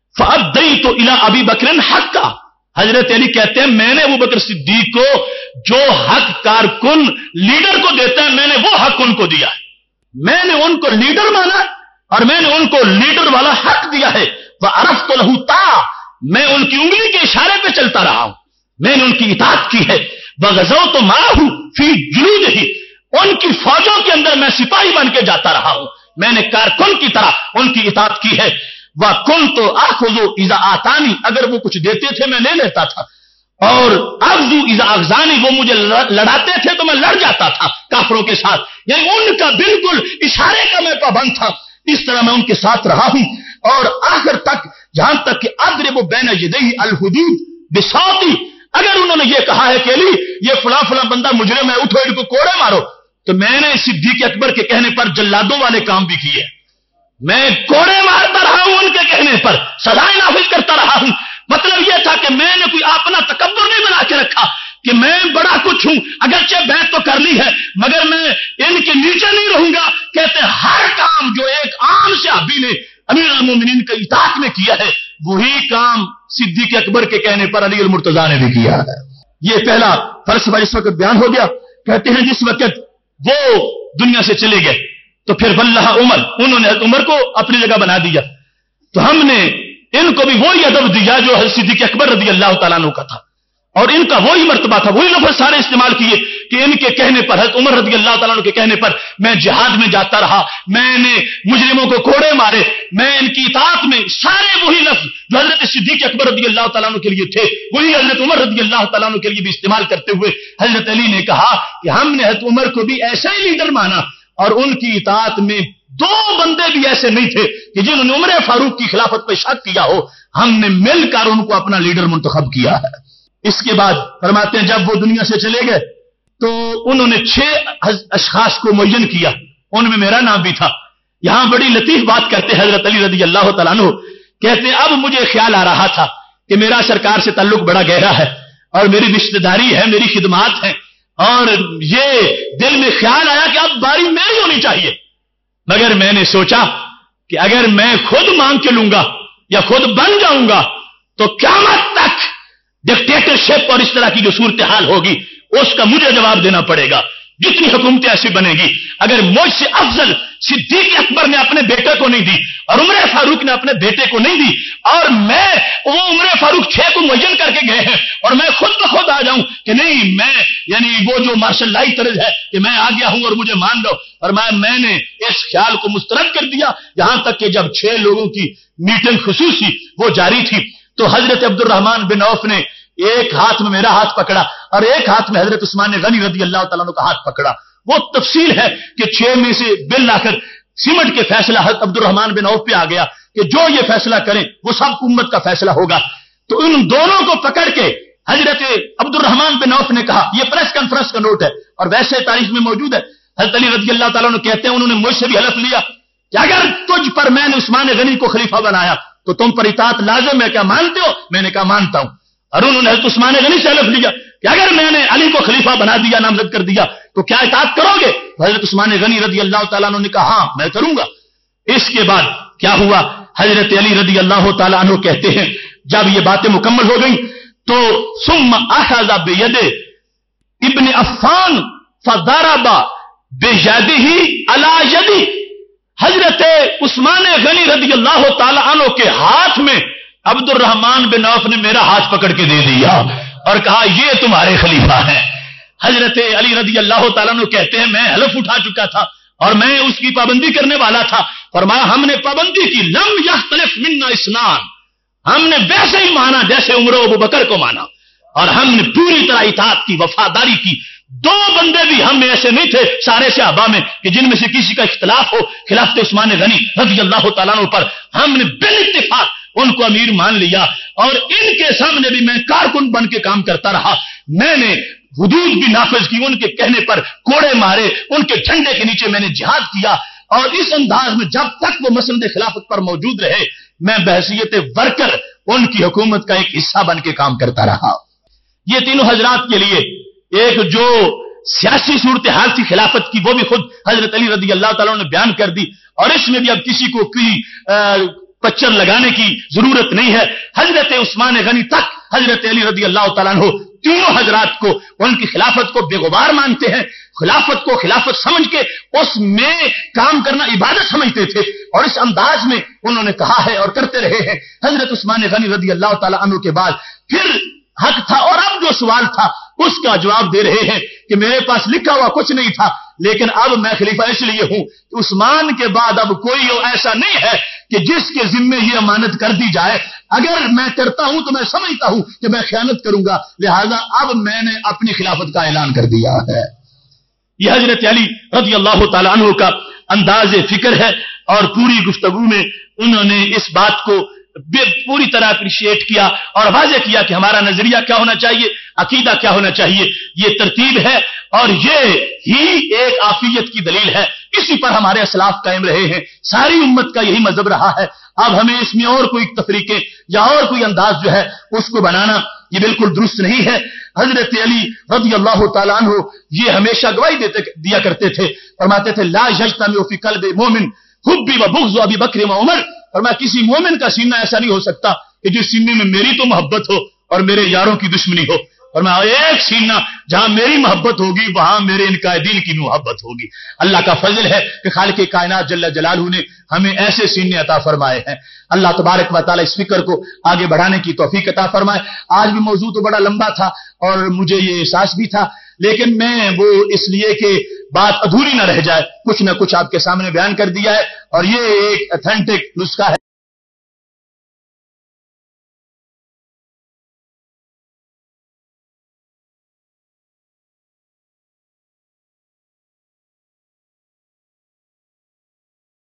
فأدیت الی ابی بکر حقا، حضرت علی کہتے ہیں میں نے ابو بکر صدیق کو جو حق کارکن لیڈر کو دیتا ہے میں نے وہ حق ان کو دیا ہے. میں نے ان کو لیڈر مانا اور میں نے ان کو لیڈر والا حق دیا ہے. وعرفت له طاعہ، میں ان کی انگلی کے اشارے پہ چلتا رہا ہوں، میں نے ان کی اطاعت کی ہے. وغزوت معه فی جنوده، ان کی فوجوں کے اندر میں سپاہی بن کے جاتا رہا ہوں، میں نے کارکن کی طرح ان کی اطاعت کی ہے. وَكُنْتُ آخُذُ اِذَا آتَانِي، اگر وہ کچھ دیتے تھے میں لے لیتا تھا، اور اخذُ اِذَا اخذانی، وہ مجھے لڑاتے تھے تو میں لڑ جاتا تھا کافروں کے ساتھ. یعنی ان کا بالکل اشارے کا میں پابند تھا. اس طرح میں ان کے ساتھ رہا ہوں اور آخر تک، جہاں تک کہ اضرب بین یدیہ الحدود بصوتی، اگر انہوں نے یہ کہا ہے کہ علی یہ فلاں فلاں بندہ مجرم ہے، اٹھو ان کو کوڑے مارو، تو میں نے صدیق اکبر کے کہنے پر جلادوں والے کام بھی کیے. میں کوڑے مارتا رہا ہوں ان کے کہنے پر، سزائیں نافذ کرتا رہا ہوں. مطلب یہ تھا کہ میں نے کوئی اپنا تکبر نہیں بنا کے رکھا کہ میں بڑا اگرچہ بیعت تو کر لی ہے مگر میں ان کے نیچے نہیں رہوں گا. کہتے ہر کام جو ایک عام صحابی نے امیر المومنین کے اطاعت میں کیا ہے وہی کام صدیق اکبر کے کہنے پر علی المرتضیٰ نے بھی کیا ہے. یہ پہلا فلسفہ اس وقت بیان ہو گیا. کہتے ہیں جس وقت وہ دنیا سے چلے گئے تو پھر واللہ عمر، انہوں نے عمر کو اپنی جگہ بنا دیا، تو ہم نے ان کو بھی وہی ادب دیا جو حضرت صدیق اکبر رضی اللہ تعالیٰ عنہ کا تھا، اور ان کا وہی مرتبہ تھا. وہی لفظ سارے استعمال کیے کہ ان کے کہنے پر، حضرت عمر رضی اللہ تعالیٰ عنہ کے کہنے پر میں جہاد میں جاتا رہا، میں نے مجرموں کو کوڑے مارے، میں ان کی اطاعت میں. سارے وہی لفظ جو حضرت صدیق اکبر رضی اللہ تعالیٰ عنہ کے لیے تھے وہی حضرت عمر رضی اللہ تعالیٰ عنہ کے لیے بھی استعمال کرتے ہوئے حضرت علی نے کہا کہ ہم نے حضرت عمر کو بھی ایسا ہی لیڈر مانا، اور ان کی اطاعت میں دو بندے بھی ایسے نہیں تھے کہ جنہوں نے عمر فاروق کی خلافت پہ شک کیا ہو، ہم نے مل کر ان کو اپنا لیڈر منتخب کیا ہے. اس کے بعد فرماتے ہیں جب وہ دنیا سے چلے گئے تو انہوں نے 6 اشخاص کو معین کیا، ان میں میرا نام بھی تھا. یہاں بڑی لطیف بات کرتے حضرت علی رضی اللہ تعالیٰ عنہ، کہتے ہیں اب مجھے خیال آ رہا تھا کہ میرا سرکار سے تعلق بڑا گہرا ہے اور میری رشتہ داری ہے، میری خدمات ہیں، اور یہ دل میں خیال آیا کہ اب باری میری ہونی چاہیے. مگر میں نے سوچا کہ اگر میں خود مانگ کے لوں گا یا خود بن جاؤں گا تو قیامت تک ڈکٹیٹرشپ اور اس طرح کی جو صورتحال ہوگی اس کا مجھے جواب دینا پڑے گا. جتنی حکومتیں ایسی بنے گی، اگر مجھ سے افضل صدیق اکبر نے اپنے بیٹے کو نہیں دی اور عمر فاروق نے اپنے بیٹے کو نہیں دی، اور میں وہ عمر فاروق 6 کو معین کر کے گئے ہیں اور میں خود بخود آ جاؤں کہ نہیں میں یعنی وہ جو مارشل لائی طرز ہے کہ میں آ گیا ہوں اور مجھے مان لو، اور میں نے اس خیال کو مسترد کر دیا. یہاں تک کہ جب 6 لوگوں کی میٹنگ خصوصی وہ جاری تھی تو حضرت عبد الرحمن بن عوف نے ایک ہاتھ میں میرا ہاتھ پکڑا اور ایک ہاتھ میں حضرت عثمان غنی رضی اللہ تعالیٰ عنہ کا ہاتھ پکڑا. وہ تفصیل ہے کہ 6 میں سے بل آخر سمٹ کے فیصلہ حضرت عبد الرحمن بن عوف پہ آ گیا کہ جو یہ فیصلہ کریں وہ سب امت کا فیصلہ ہوگا. تو ان دونوں کو پکڑ کے حضرت عبد الرحمن بن عوف نے کہا، یہ پریس کانفرنس کا نوٹ ہے اور ویسے تاریخ میں موجود ہے، حضرت علی رضی اللہ تعالیٰ عنہ کہتے ہیں انہوں نے مجھ سے بھی حلف لیا کہ اگر تجھ پر میں نے عثمان غنی کو خلیفہ بنایا تو تم پر اطاعت لازم ہے، کیا مانتے ہو؟ میں نے کہا مانتا ہوں. اور انہوں نے حضرت عثمان غنی سے حلف لیا کہ اگر میں نے علی کو خلیفہ بنا دیا، نامزد کر دیا تو کیا اطاعت کرو گے؟ حضرت عثمان غنی رضی اللہ تعالیٰ عنہ نے کہا ہاں میں کروں گا. اس کے بعد کیا ہوا؟ حضرت علی رضی اللہ تعالیٰ عنہ کہتے ہیں جب یہ باتیں مکمل ہو گئیں تو ثم اخذ بید ابن عفان فضرب بيده على يدي. حضرت عثمان غنی رضی اللہ تعالیٰ عنہ کے ہاتھ میں عبد الرحمن بن عوف نے میرا ہاتھ پکڑ کے دے دیا اور کہا یہ تمہارے خلیفہ ہیں. حضرت علی رضی اللہ تعالیٰ عنہ کہتے ہیں میں حلف اٹھا چکا تھا اور میں اس کی پابندی کرنے والا تھا. فرمایا ہم نے پابندی کی، لم یختلف منا اثنان، ہم نے ویسے ہی مانا جیسے عمر و ابوبکر کو مانا، اور ہم نے پوری طرح اطاعت کی، وفاداری کی. 2 بندے بھی ہم میں ایسے نہیں تھے سارے صحابہ میں کہ جن میں سے کسی کا اختلاف ہو خلافت عثمان غنی رضی اللہ تعالیٰ عنہ پر. ہم نے بالاتفاق ان کو امیر مان لیا اور ان کے سامنے بھی میں کارکن بن کے کام کرتا رہا. میں نے حدود بھی نافذ کی، ان کے کہنے پر کوڑے مارے، ان کے جھنڈے کے نیچے میں نے جہاد کیا، اور اس انداز میں جب تک وہ مسند خلافت پر موجود رہے میں بحیثیت ورکر ان کی حکومت کا ایک حصہ بن کے کام کرتا رہا. یہ تینوں حضرات کے لیے ایک جو سیاسی صورتحال تھی خلافت کی وہ بھی خود حضرت علی رضی اللہ تعالیٰ نے بیان کر دی، اور اس میں بھی اب کسی کو کوئی پچر لگانے کی ضرورت نہیں ہے. حضرت عثمان غنی تک حضرت علی رضی اللہ تعالیٰ عنہ تینوں حضرات کو ان کی خلافت کو بے غبار مانتے ہیں، خلافت کو خلافت سمجھ کے اس میں کام کرنا عبادت سمجھتے تھے، اور اس انداز میں انہوں نے کہا ہے اور کرتے رہے ہیں. حضرت عثمان غنی رضی اللہ تعالیٰ عنہ کے بعد پھر حق تھا، اور اب جو سوال تھا اس کا جواب دے رہے ہیں کہ میرے پاس لکھا ہوا کچھ نہیں تھا، لیکن اب میں خلیفہ اس لیے ہوں کہ عثمان کے بعد اب کوئی ایسا نہیں ہے کہ جس کے ذمے یہ امانت کر دی جائے. اگر میں کرتا ہوں تو میں سمجھتا ہوں کہ میں خیانت کروں گا، لہذا اب میں نے اپنی خلافت کا اعلان کر دیا ہے. یہ حضرت علی رضی اللہ تعالیٰ عنہ کا انداز فکر ہے، اور پوری گفتگو میں انہوں نے اس بات کو پوری طرح اپریشیٹ کیا اور واضح کیا کہ ہمارا نظریہ کیا ہونا چاہیے، عقیدہ کیا ہونا چاہیے. یہ ترتیب ہے اور یہ ہی ایک عافیت کی دلیل ہے. اسی پر ہمارے اسلاف قائم رہے ہیں، ساری امت کا یہی مذہب رہا ہے. اب ہمیں اس میں اور کوئی تفریقیں یا اور کوئی انداز جو ہے اس کو بنانا یہ بالکل درست نہیں ہے. حضرت علی رضی اللہ تعالیٰ عنہ یہ ہمیشہ گواہی دیا کرتے تھے, فرماتے تھے لا یجتمع فی قلب مومن حبی و بغض ابی بکر و عمر. فرمایا کسی مومن کا سینہ ایسا نہیں ہو سکتا کہ جس سینے میں میری تو محبت ہو اور میرے یاروں کی دشمنی ہو. فرمایا ایک سینہ جہاں میری محبت ہوگی وہاں میرے ان قائدین کی محبت ہوگی. اللہ کا فضل ہے کہ خالق کائنات جل جلالہ نے ہمیں ایسے سینے عطا فرمائے ہیں. اللہ تبارک و تعالی اس فکر کو آگے بڑھانے کی توفیق عطا فرمائے. آج بھی موضوع تو بڑا لمبا تھا اور مجھے یہ احساس بھی تھا, لیکن میں وہ اس لیے کہ بات ادھوری نہ رہ جائے کچھ نہ کچھ آپ کے سامنے بیان کر دیا ہے, اور یہ ایک اتھینٹک نسخہ ہے.